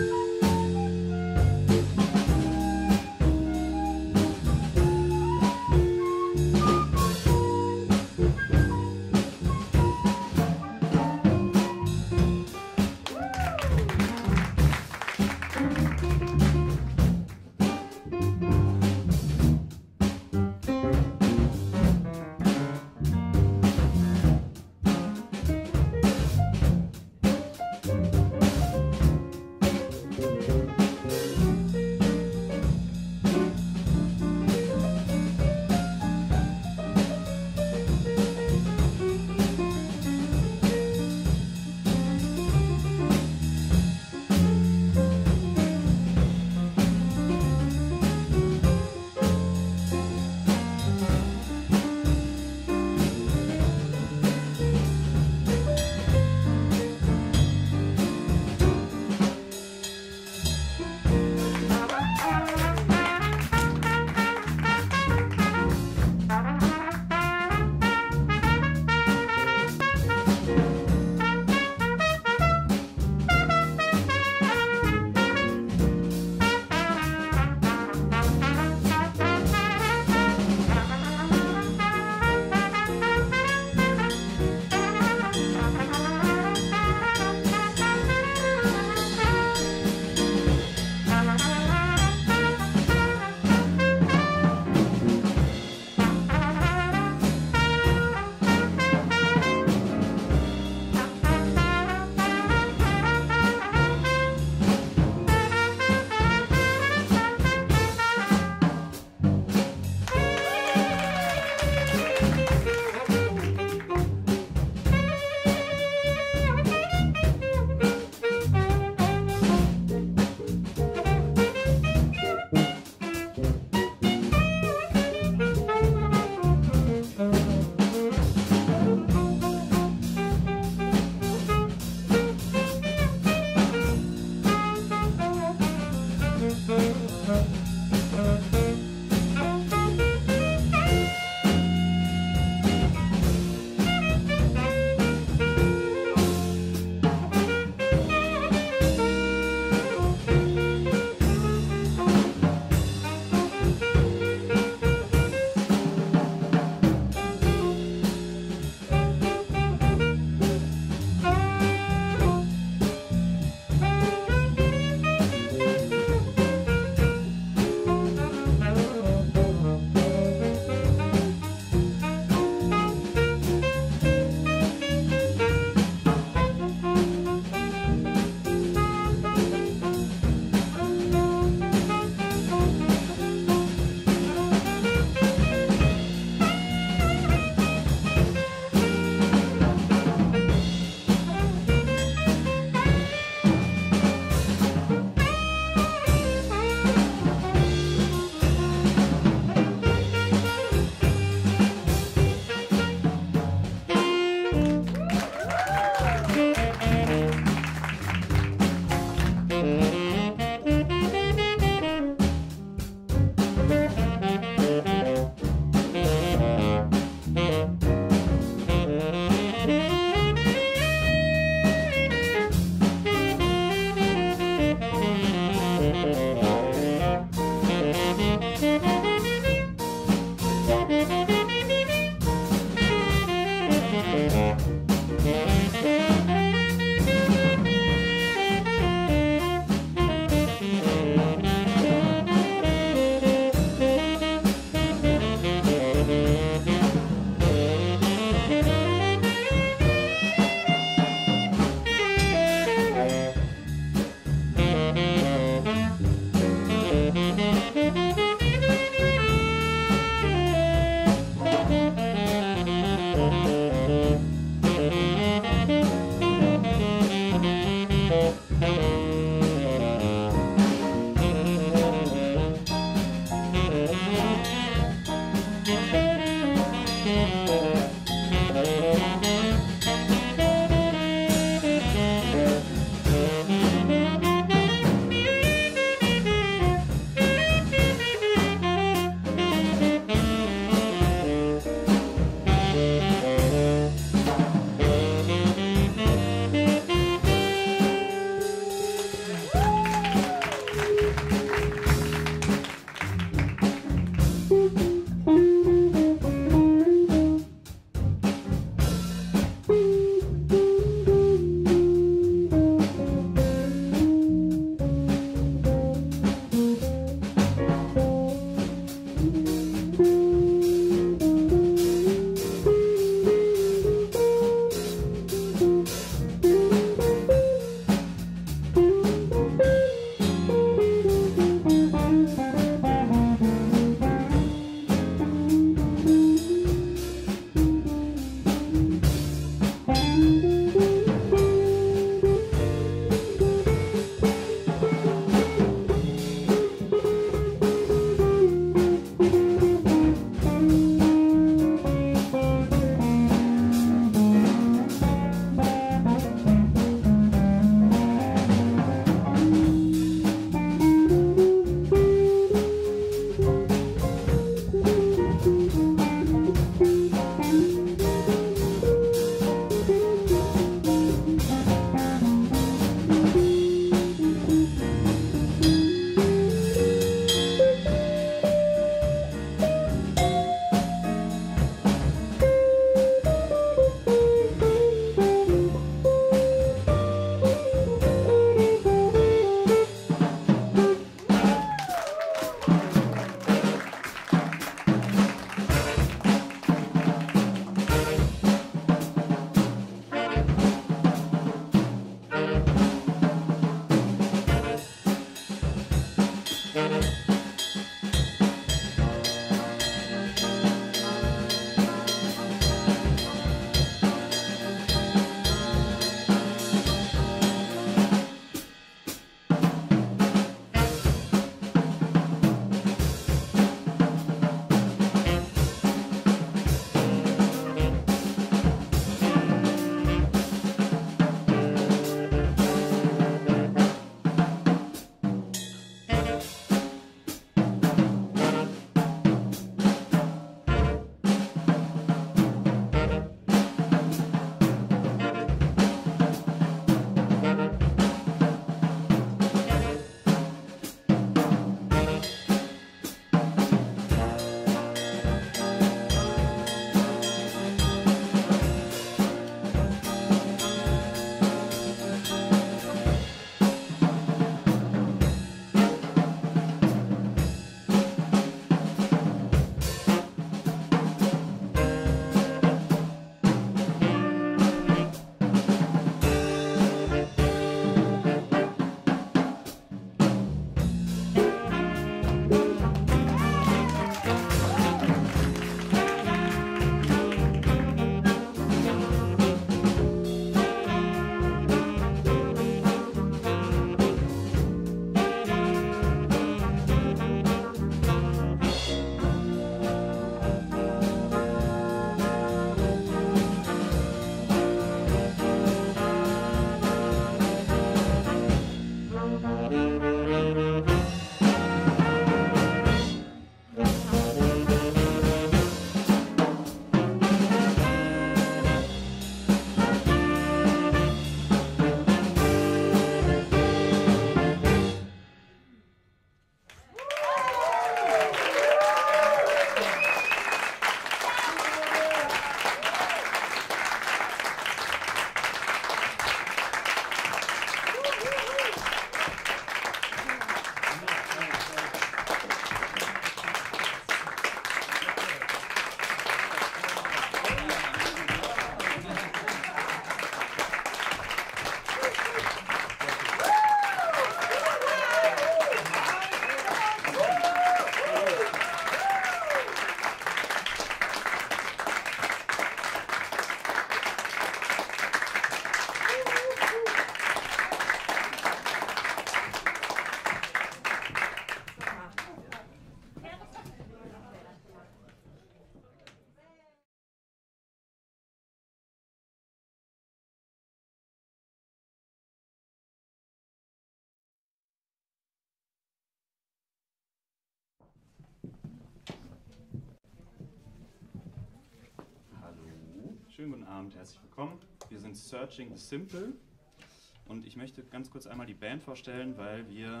Schönen guten Abend, herzlich willkommen. Wir sind Searching the Simple und ich möchte ganz kurz einmal die Band vorstellen, weil wir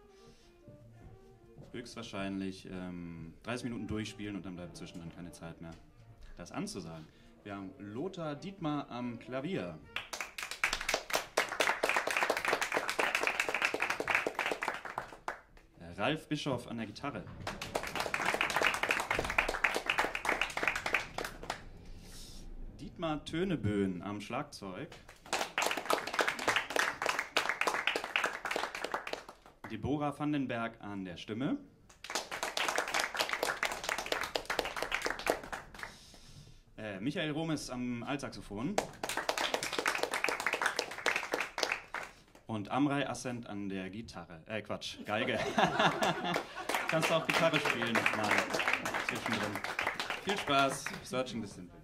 höchstwahrscheinlich ähm, dreißig Minuten durchspielen und dann bleibt zwischendrin keine Zeit mehr, das anzusagen. Wir haben Lothar Dietmar am Klavier. Ralf Bischof an der Gitarre. Dietmar Töneböen am Schlagzeug. Deborah Vandenberg an der Stimme. Äh, Michael Romes am Altsaxophon. Und Amrei Assent an der Gitarre. Äh, Quatsch, Geige. Kannst du auch Gitarre spielen? Nein, zwischendrin. Viel Spaß, Searching the Simple.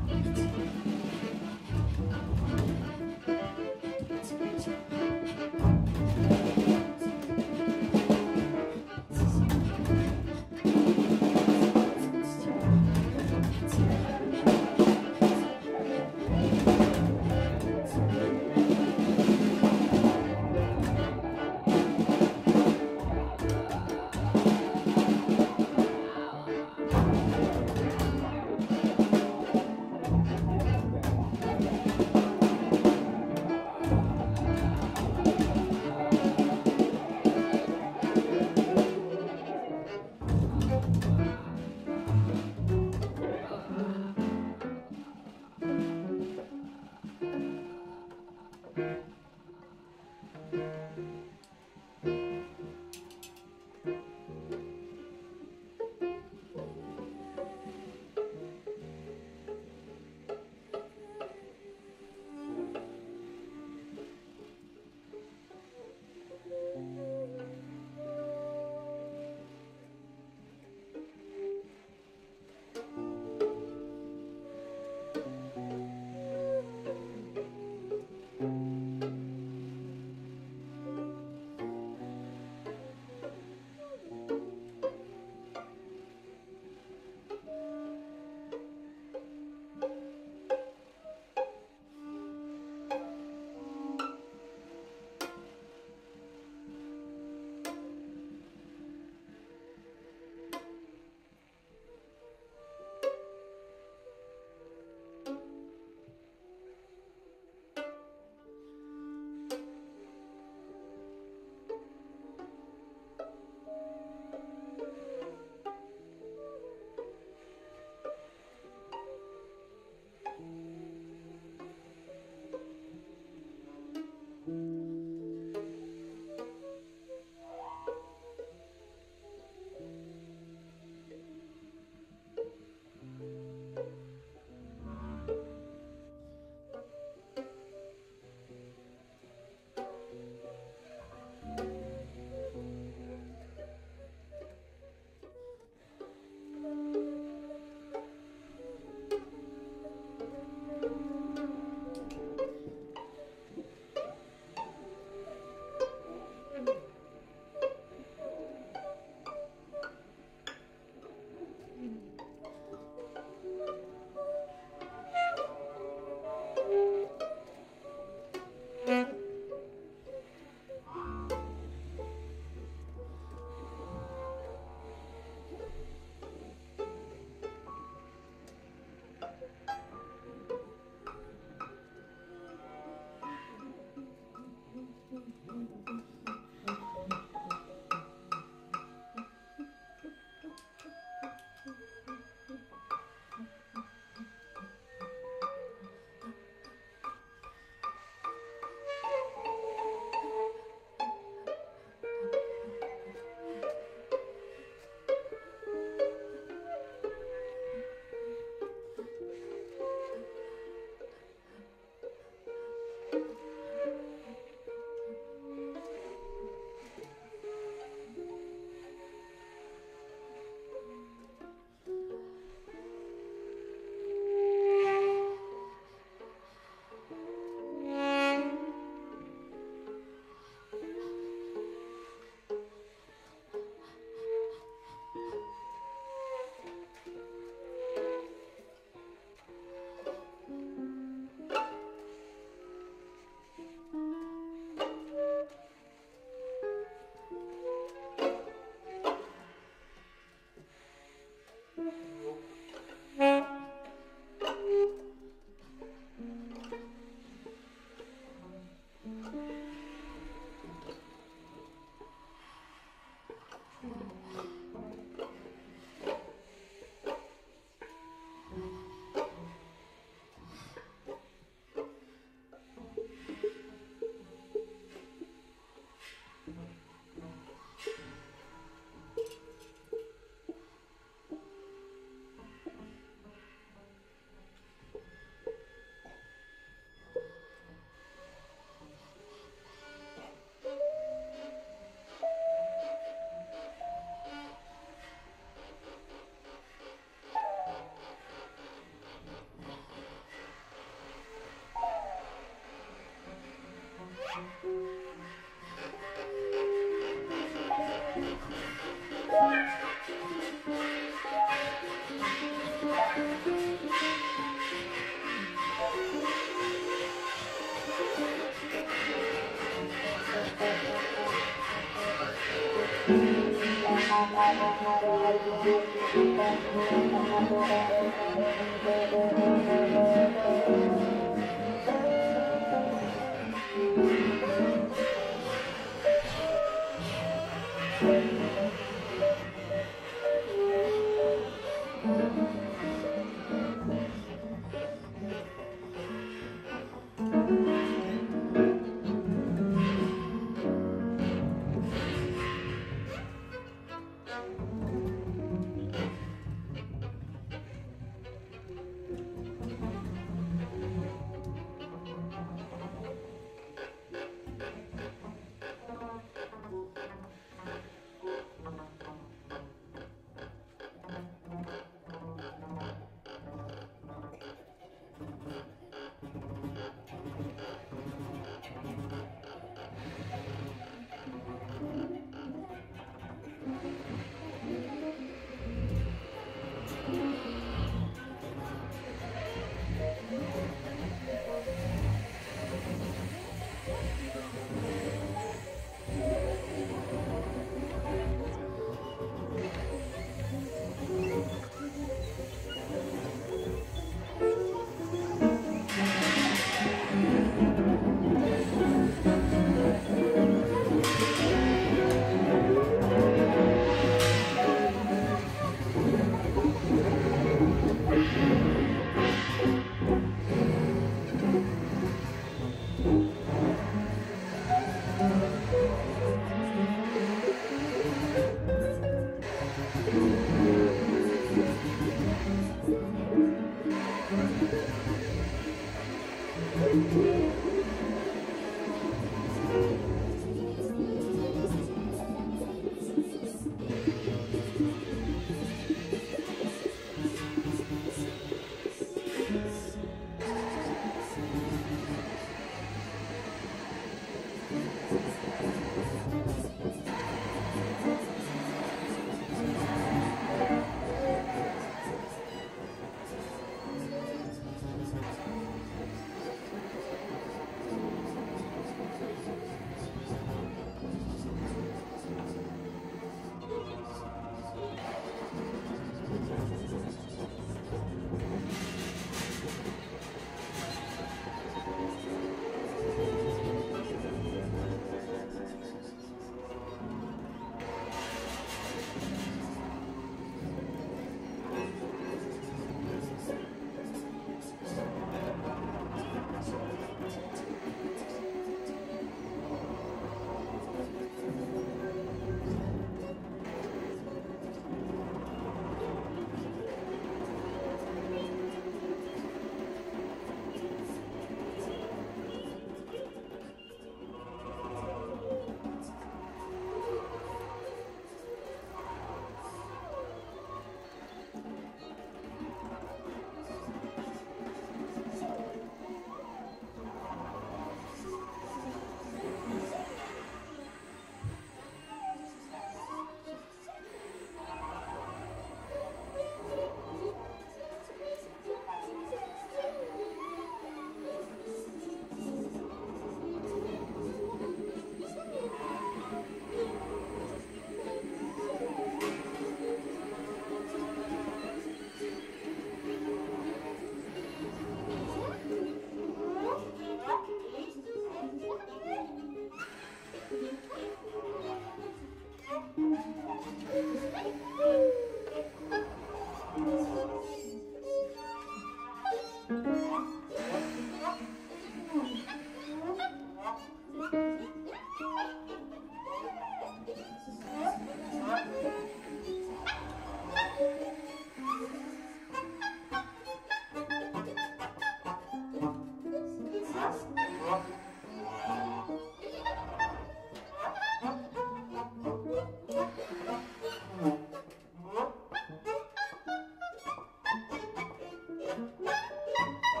Thank you.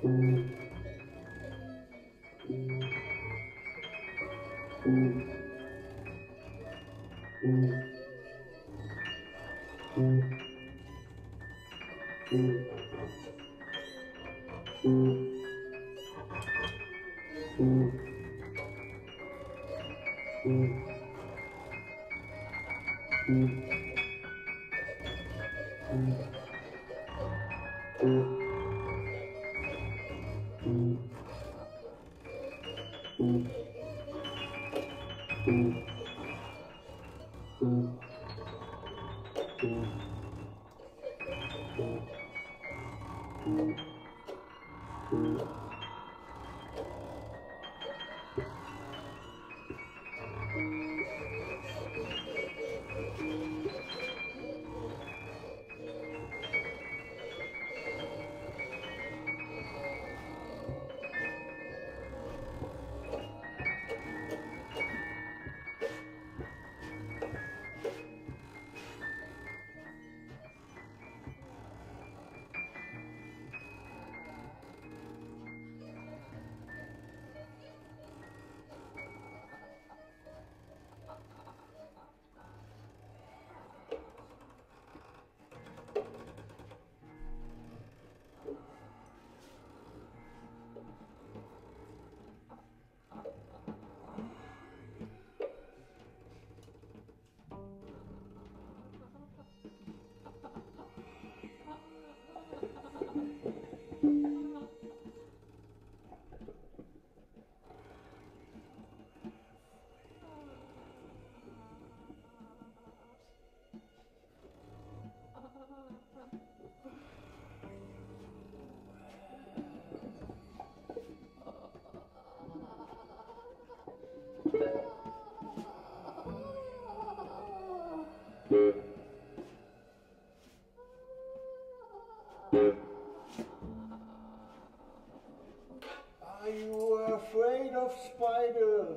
Are you afraid of spiders?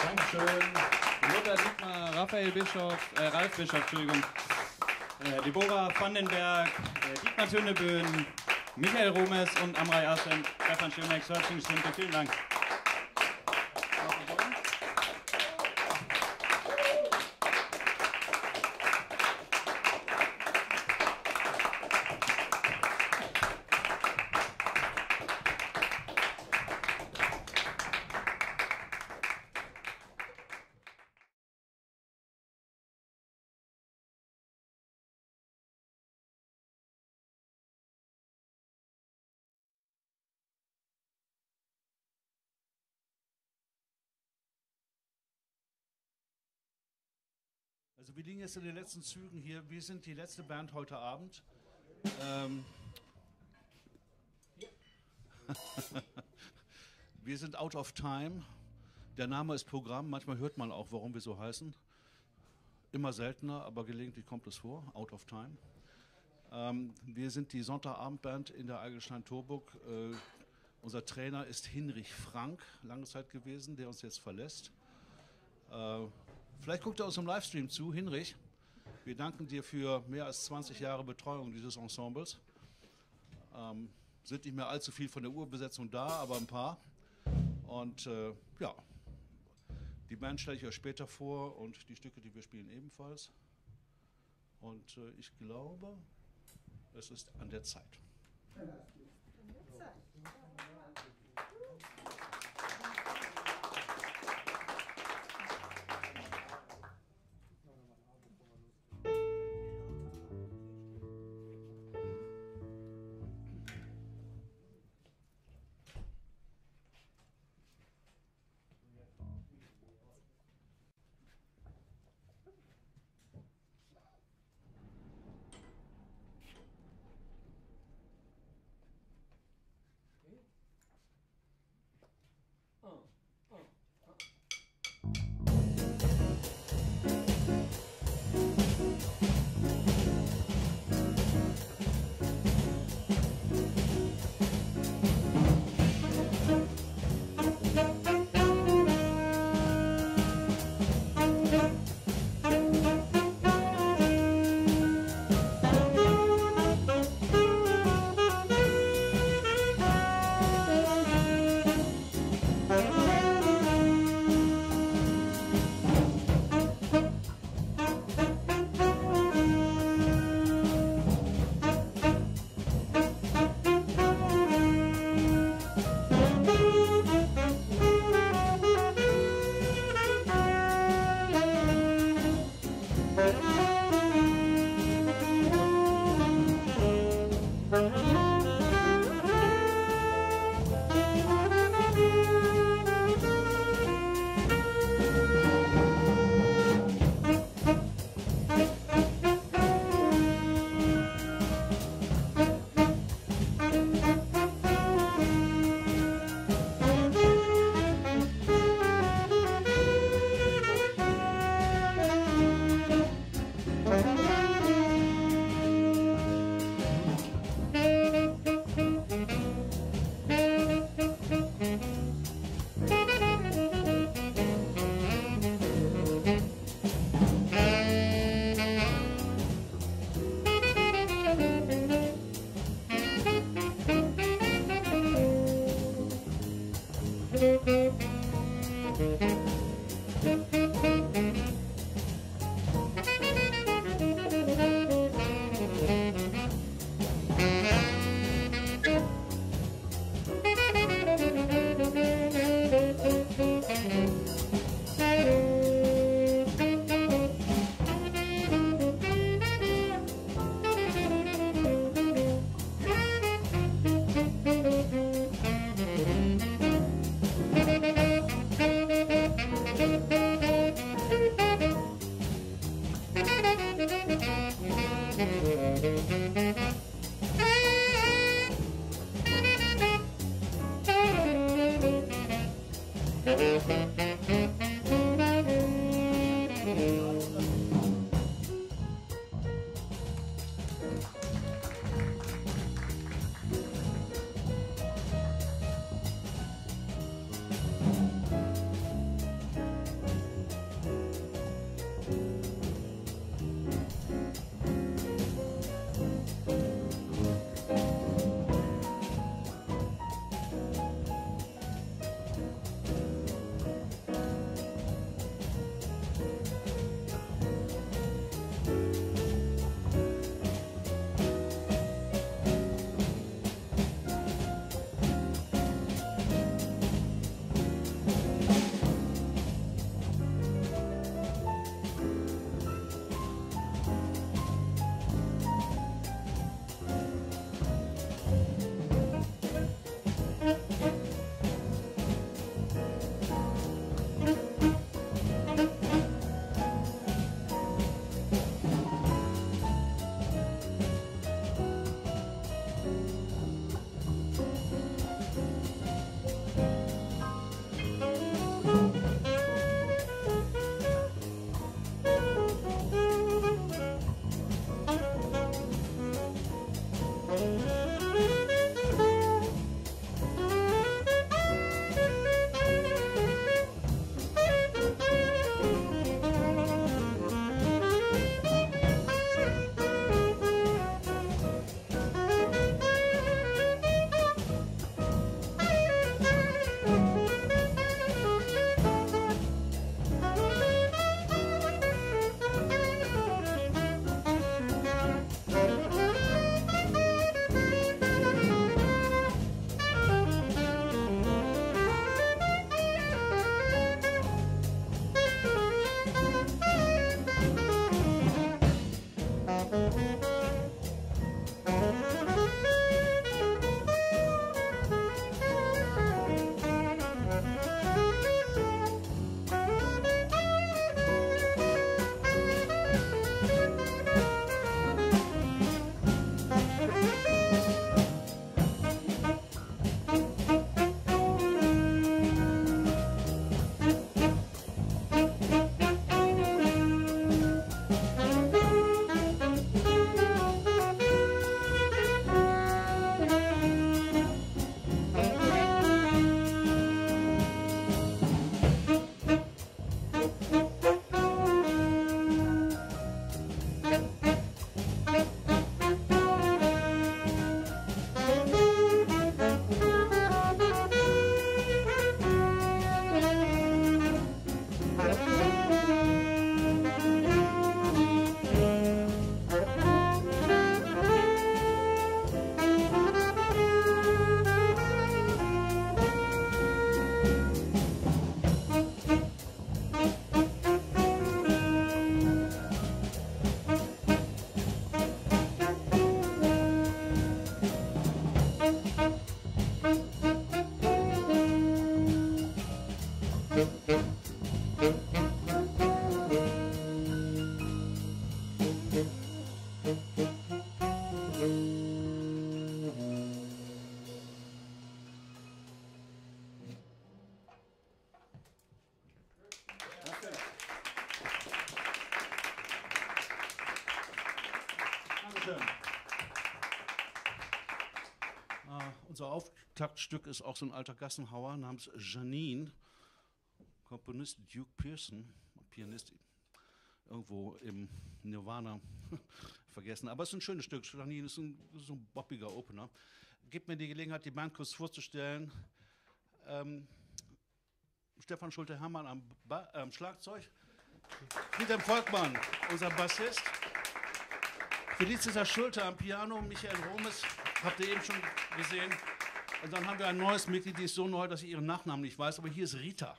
Dankeschön. Lothar Dietmar, Raphael Bischof, äh, Ralf Bischof, Entschuldigung, äh, Deborah Vandenberg, äh, Dietmar Tönneböen, Michael Romes und Amrei Ascent, Stefan Schöneck, Searching Simple. Vielen Dank. Also wir liegen jetzt in den letzten Zügen hier. Wir sind die letzte Band heute Abend. Ähm wir sind Out of Time. Der Name ist Programm. Manchmal hört man auch, warum wir so heißen. Immer seltener, aber gelegentlich kommt es vor. Out of Time. Ähm wir sind die Sonntagabendband in der Eigelstein-Torburg. Äh, unser Trainer ist Hinrich Frank, lange Zeit gewesen, der uns jetzt verlässt. Äh, Vielleicht guckt er uns im Livestream zu. Hinrich, wir danken dir für mehr als zwanzig Jahre Betreuung dieses Ensembles. Ähm, sind nicht mehr allzu viel von der Urbesetzung da, aber ein paar. Und äh, ja, die Band stelle ich euch später vor und die Stücke, die wir spielen, ebenfalls. Und äh, ich glaube, es ist an der Zeit. Thank you. Unser Auftaktstück ist auch so ein alter Gassenhauer namens Janine, Komponist Duke Pearson, Pianist irgendwo im Nirvana vergessen. Aber es ist ein schönes Stück. Janine ist ein, so ein boppiger Opener. Gebt mir die Gelegenheit, die Band kurz vorzustellen. Ähm, Stefan Schulte-Hermann am, ba äh, am Schlagzeug, Friedhelm Volkmann, unser Bassist, Felicitas Schulte am Piano, Michael Romes, habt ihr eben schon gesehen. Und dann haben wir ein neues Mitglied, die ist so neu, dass ich ihren Nachnamen nicht weiß, aber hier ist Rita.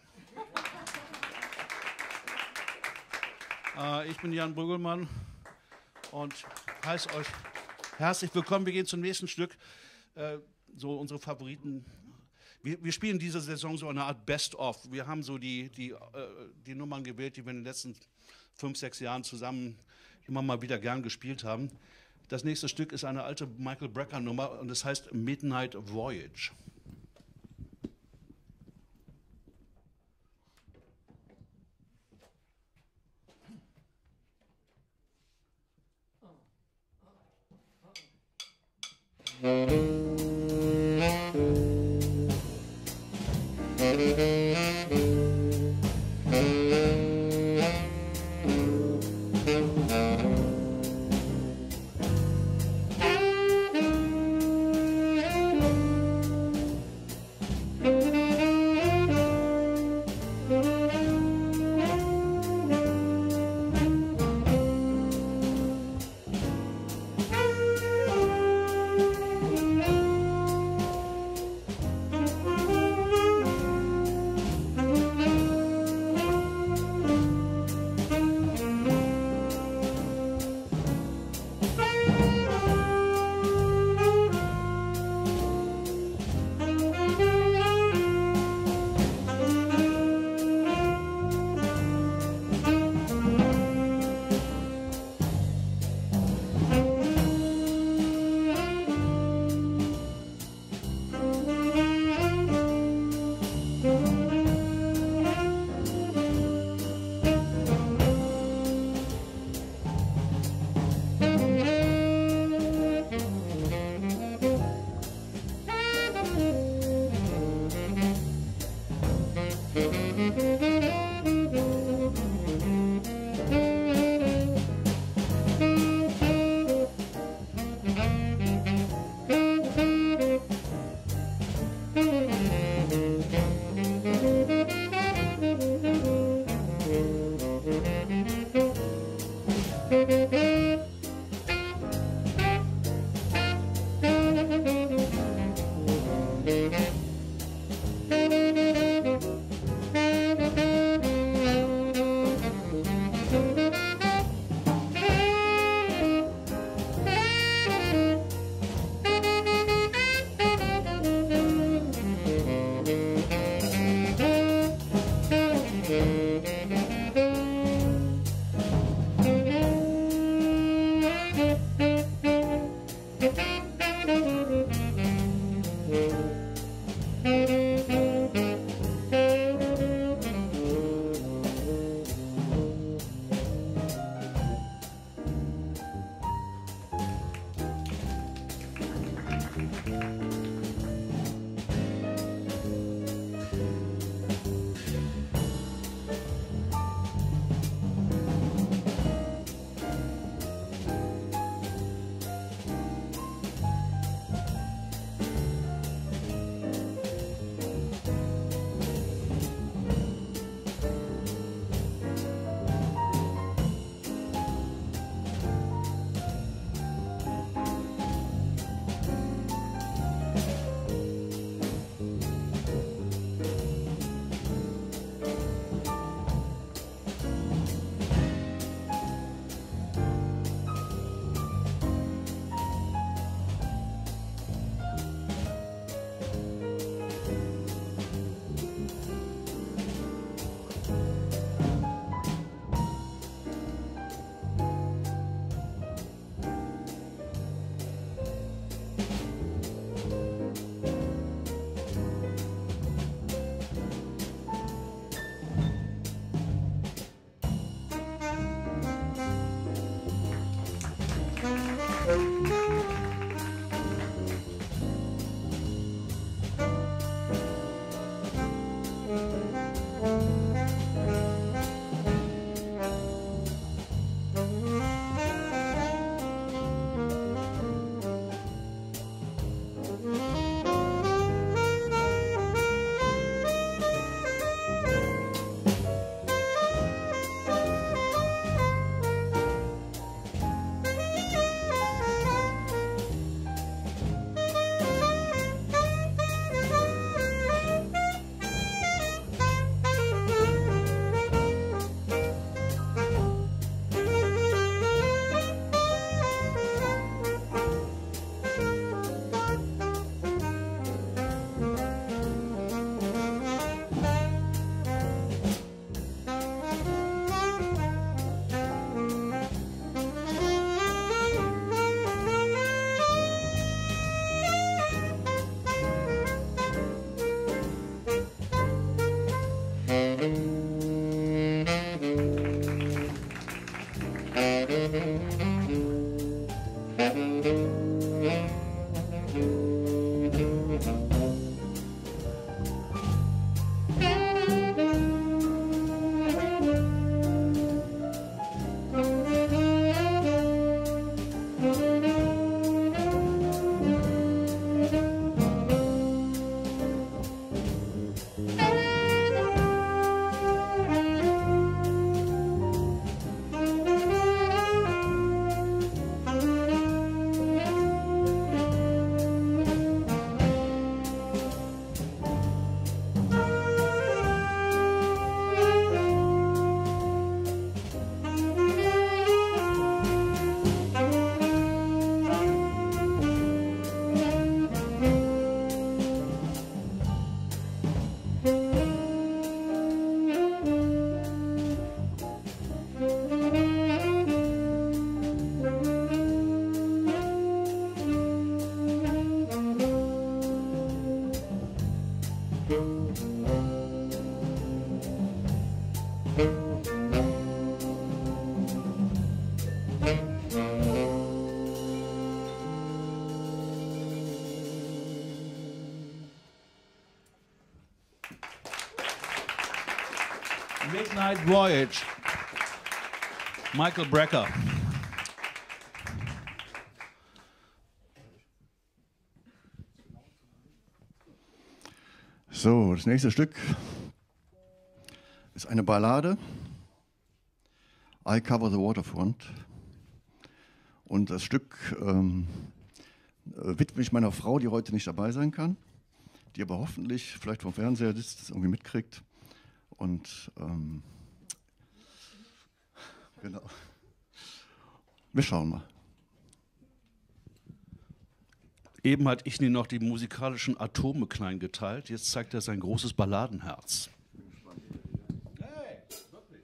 äh, ich bin Jan Brüggelmann und heiße euch herzlich willkommen. Wir gehen zum nächsten Stück, äh, so unsere Favoriten. Wir, wir spielen diese Saison so eine Art Best-of. Wir haben so die, die, äh, die Nummern gewählt, die wir in den letzten fünf, sechs Jahren zusammen immer mal wieder gern gespielt haben. Das nächste Stück ist eine alte Michael Brecker Nummer und es heißt Midnight Voyage. Midnight Voyage, Michael Brecker. So, das nächste Stück ist eine Ballade, I Cover the Waterfront. Und das Stück ähm, widme ich meiner Frau, die heute nicht dabei sein kann, die aber hoffentlich vielleicht vom Fernseher sitzt, das irgendwie mitkriegt. Und ähm, genau. Wir schauen mal. Eben hat Ichni noch die musikalischen Atome klein geteilt, jetzt zeigt er sein großes Balladenherz. Hey, wirklich.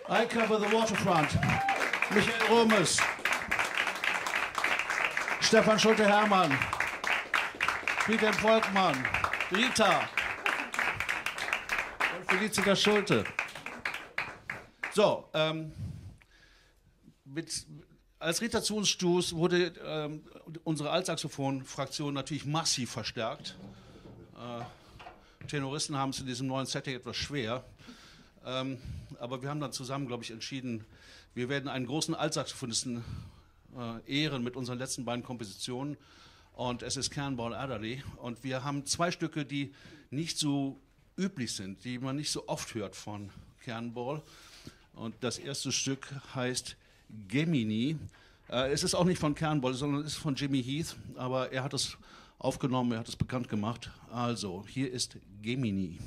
I Cover the Waterfront. Michael Romes. Stefan Schulte-Hermann. Friedhelm Volkmann. Rita. Und Felicitas Schulte. So, ähm, mit, als Rita zu uns stieß, wurde ähm, unsere Altsaxophon-Fraktion natürlich massiv verstärkt. Äh, Tenoristen haben es in diesem neuen Setting etwas schwer. Ähm, aber wir haben dann zusammen, glaube ich, entschieden, wir werden einen großen Altsaxophonisten äh, ehren mit unseren letzten beiden Kompositionen. Und es ist Cannonball Adderley. Und wir haben zwei Stücke, die nicht so üblich sind, die man nicht so oft hört von Cannonball. Und das erste Stück heißt Gemini. Äh, es ist auch nicht von Cannonball, sondern es ist von Jimmy Heath. Aber er hat es aufgenommen, er hat es bekannt gemacht. Also, hier ist Gemini.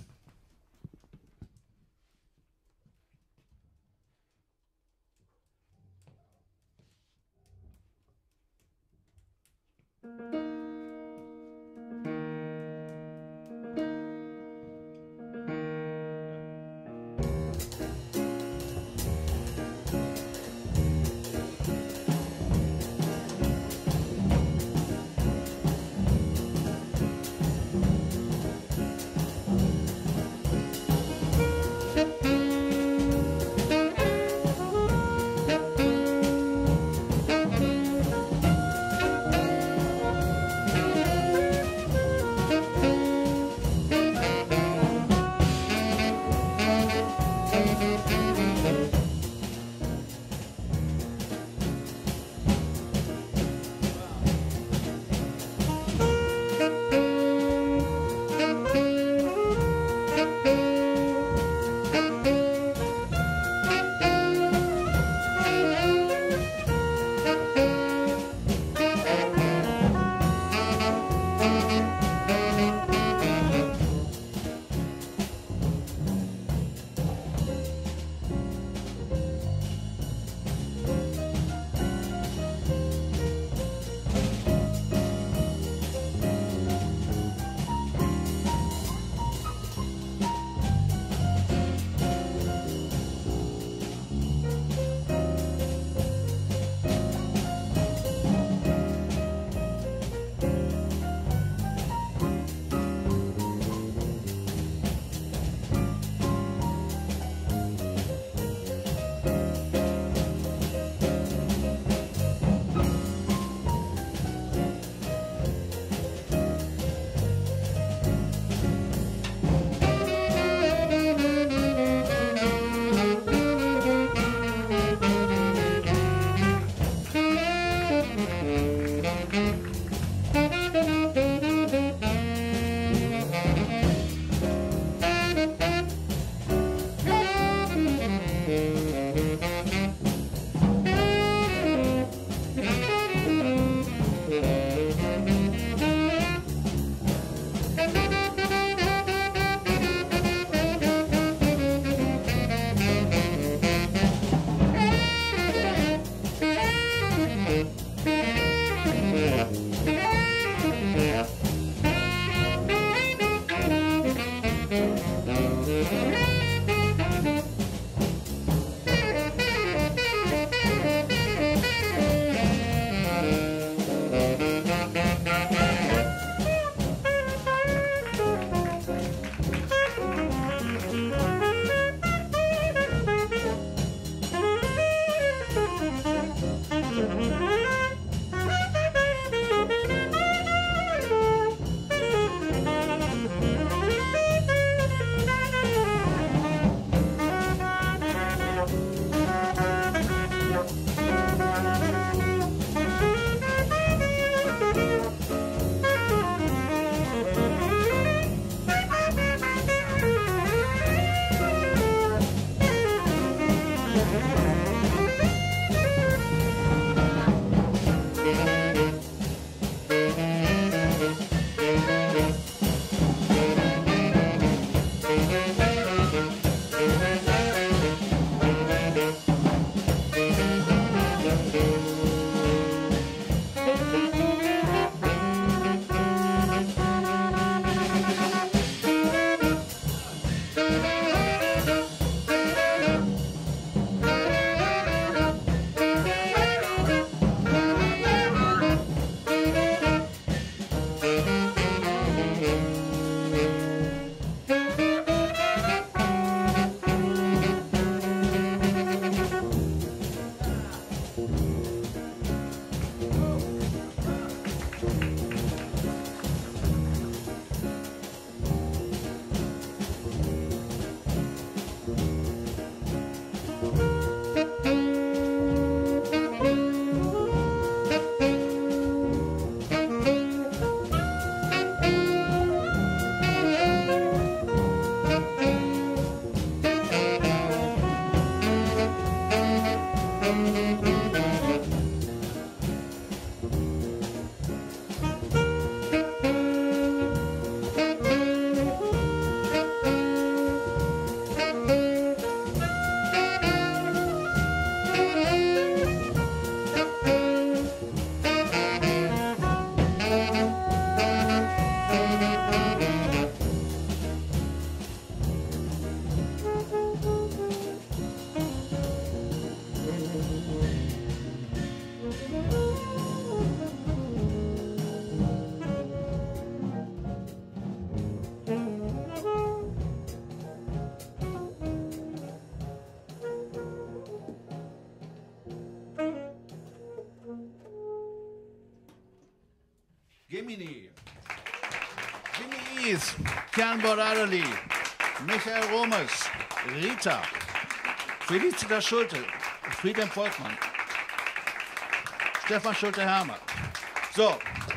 Jiminy, Jimmy East, Kernbord Adderley, Michael Romes, Rita, Felicitas Schulte, Friedhelm Volkmann, Stefan Schulte-Hermer. So,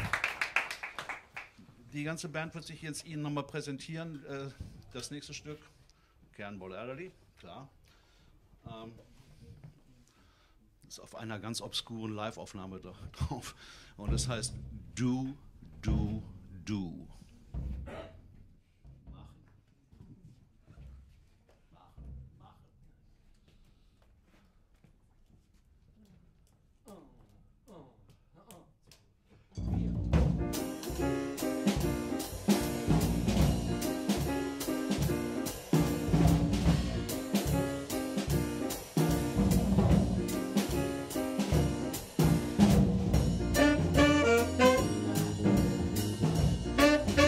die ganze Band wird sich jetzt Ihnen nochmal präsentieren. Das nächste Stück, Kernbord Adderley, klar. Ähm, ist auf einer ganz obskuren Live-Aufnahme drauf. Und das heißt Do, Do, Do. Thank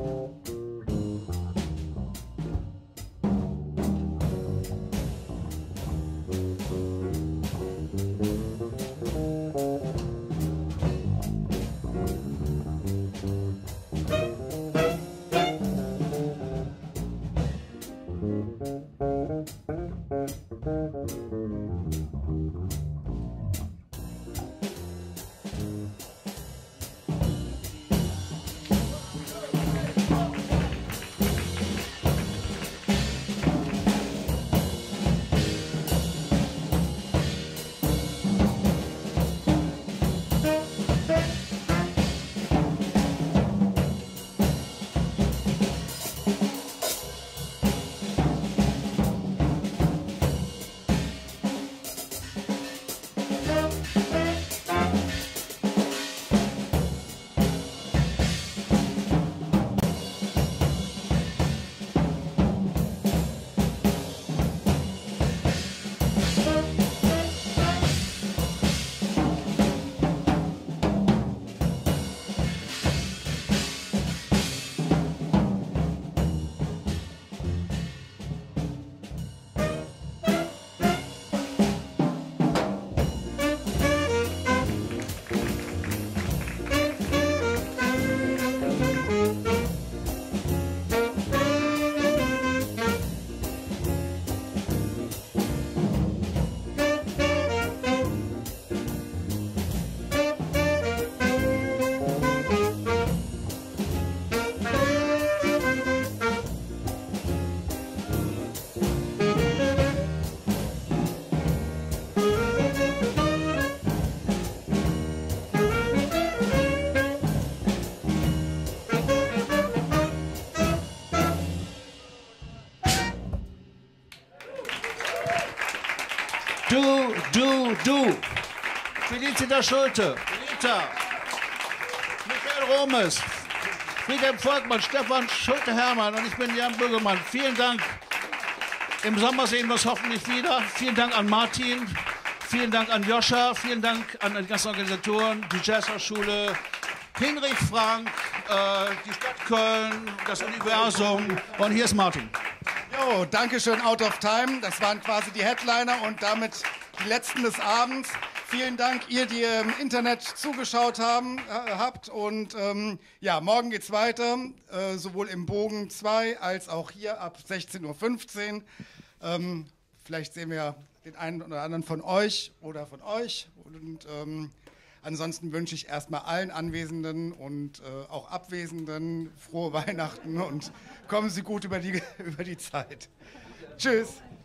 Du, du, du. Felicita Schulte, Rita, Michael Romes, Friedhelm Volkmann, Stefan Schulte-Hermann und ich bin Jan Bürgermann. Vielen Dank. Im Sommer sehen wir uns hoffentlich wieder. Vielen Dank an Martin, vielen Dank an Joscha, vielen Dank an die ganzen Organisatoren, die Jazzhochschule, Hinrich Frank, äh, die Stadt Köln, das Universum und hier ist Martin. Jo, danke schön, Out of Time. Das waren quasi die Headliner und damit die letzten des Abends. Vielen Dank, ihr, die im Internet zugeschaut haben, äh, habt. Und ähm, ja, morgen geht's weiter, äh, sowohl im Bogen zwei als auch hier ab sechzehn Uhr fünfzehn. Ähm, vielleicht sehen wir den einen oder anderen von euch oder von euch. Und ähm, ansonsten wünsche ich erstmal allen Anwesenden und äh, auch Abwesenden frohe Weihnachten und kommen Sie gut über die, über die Zeit. Tschüss.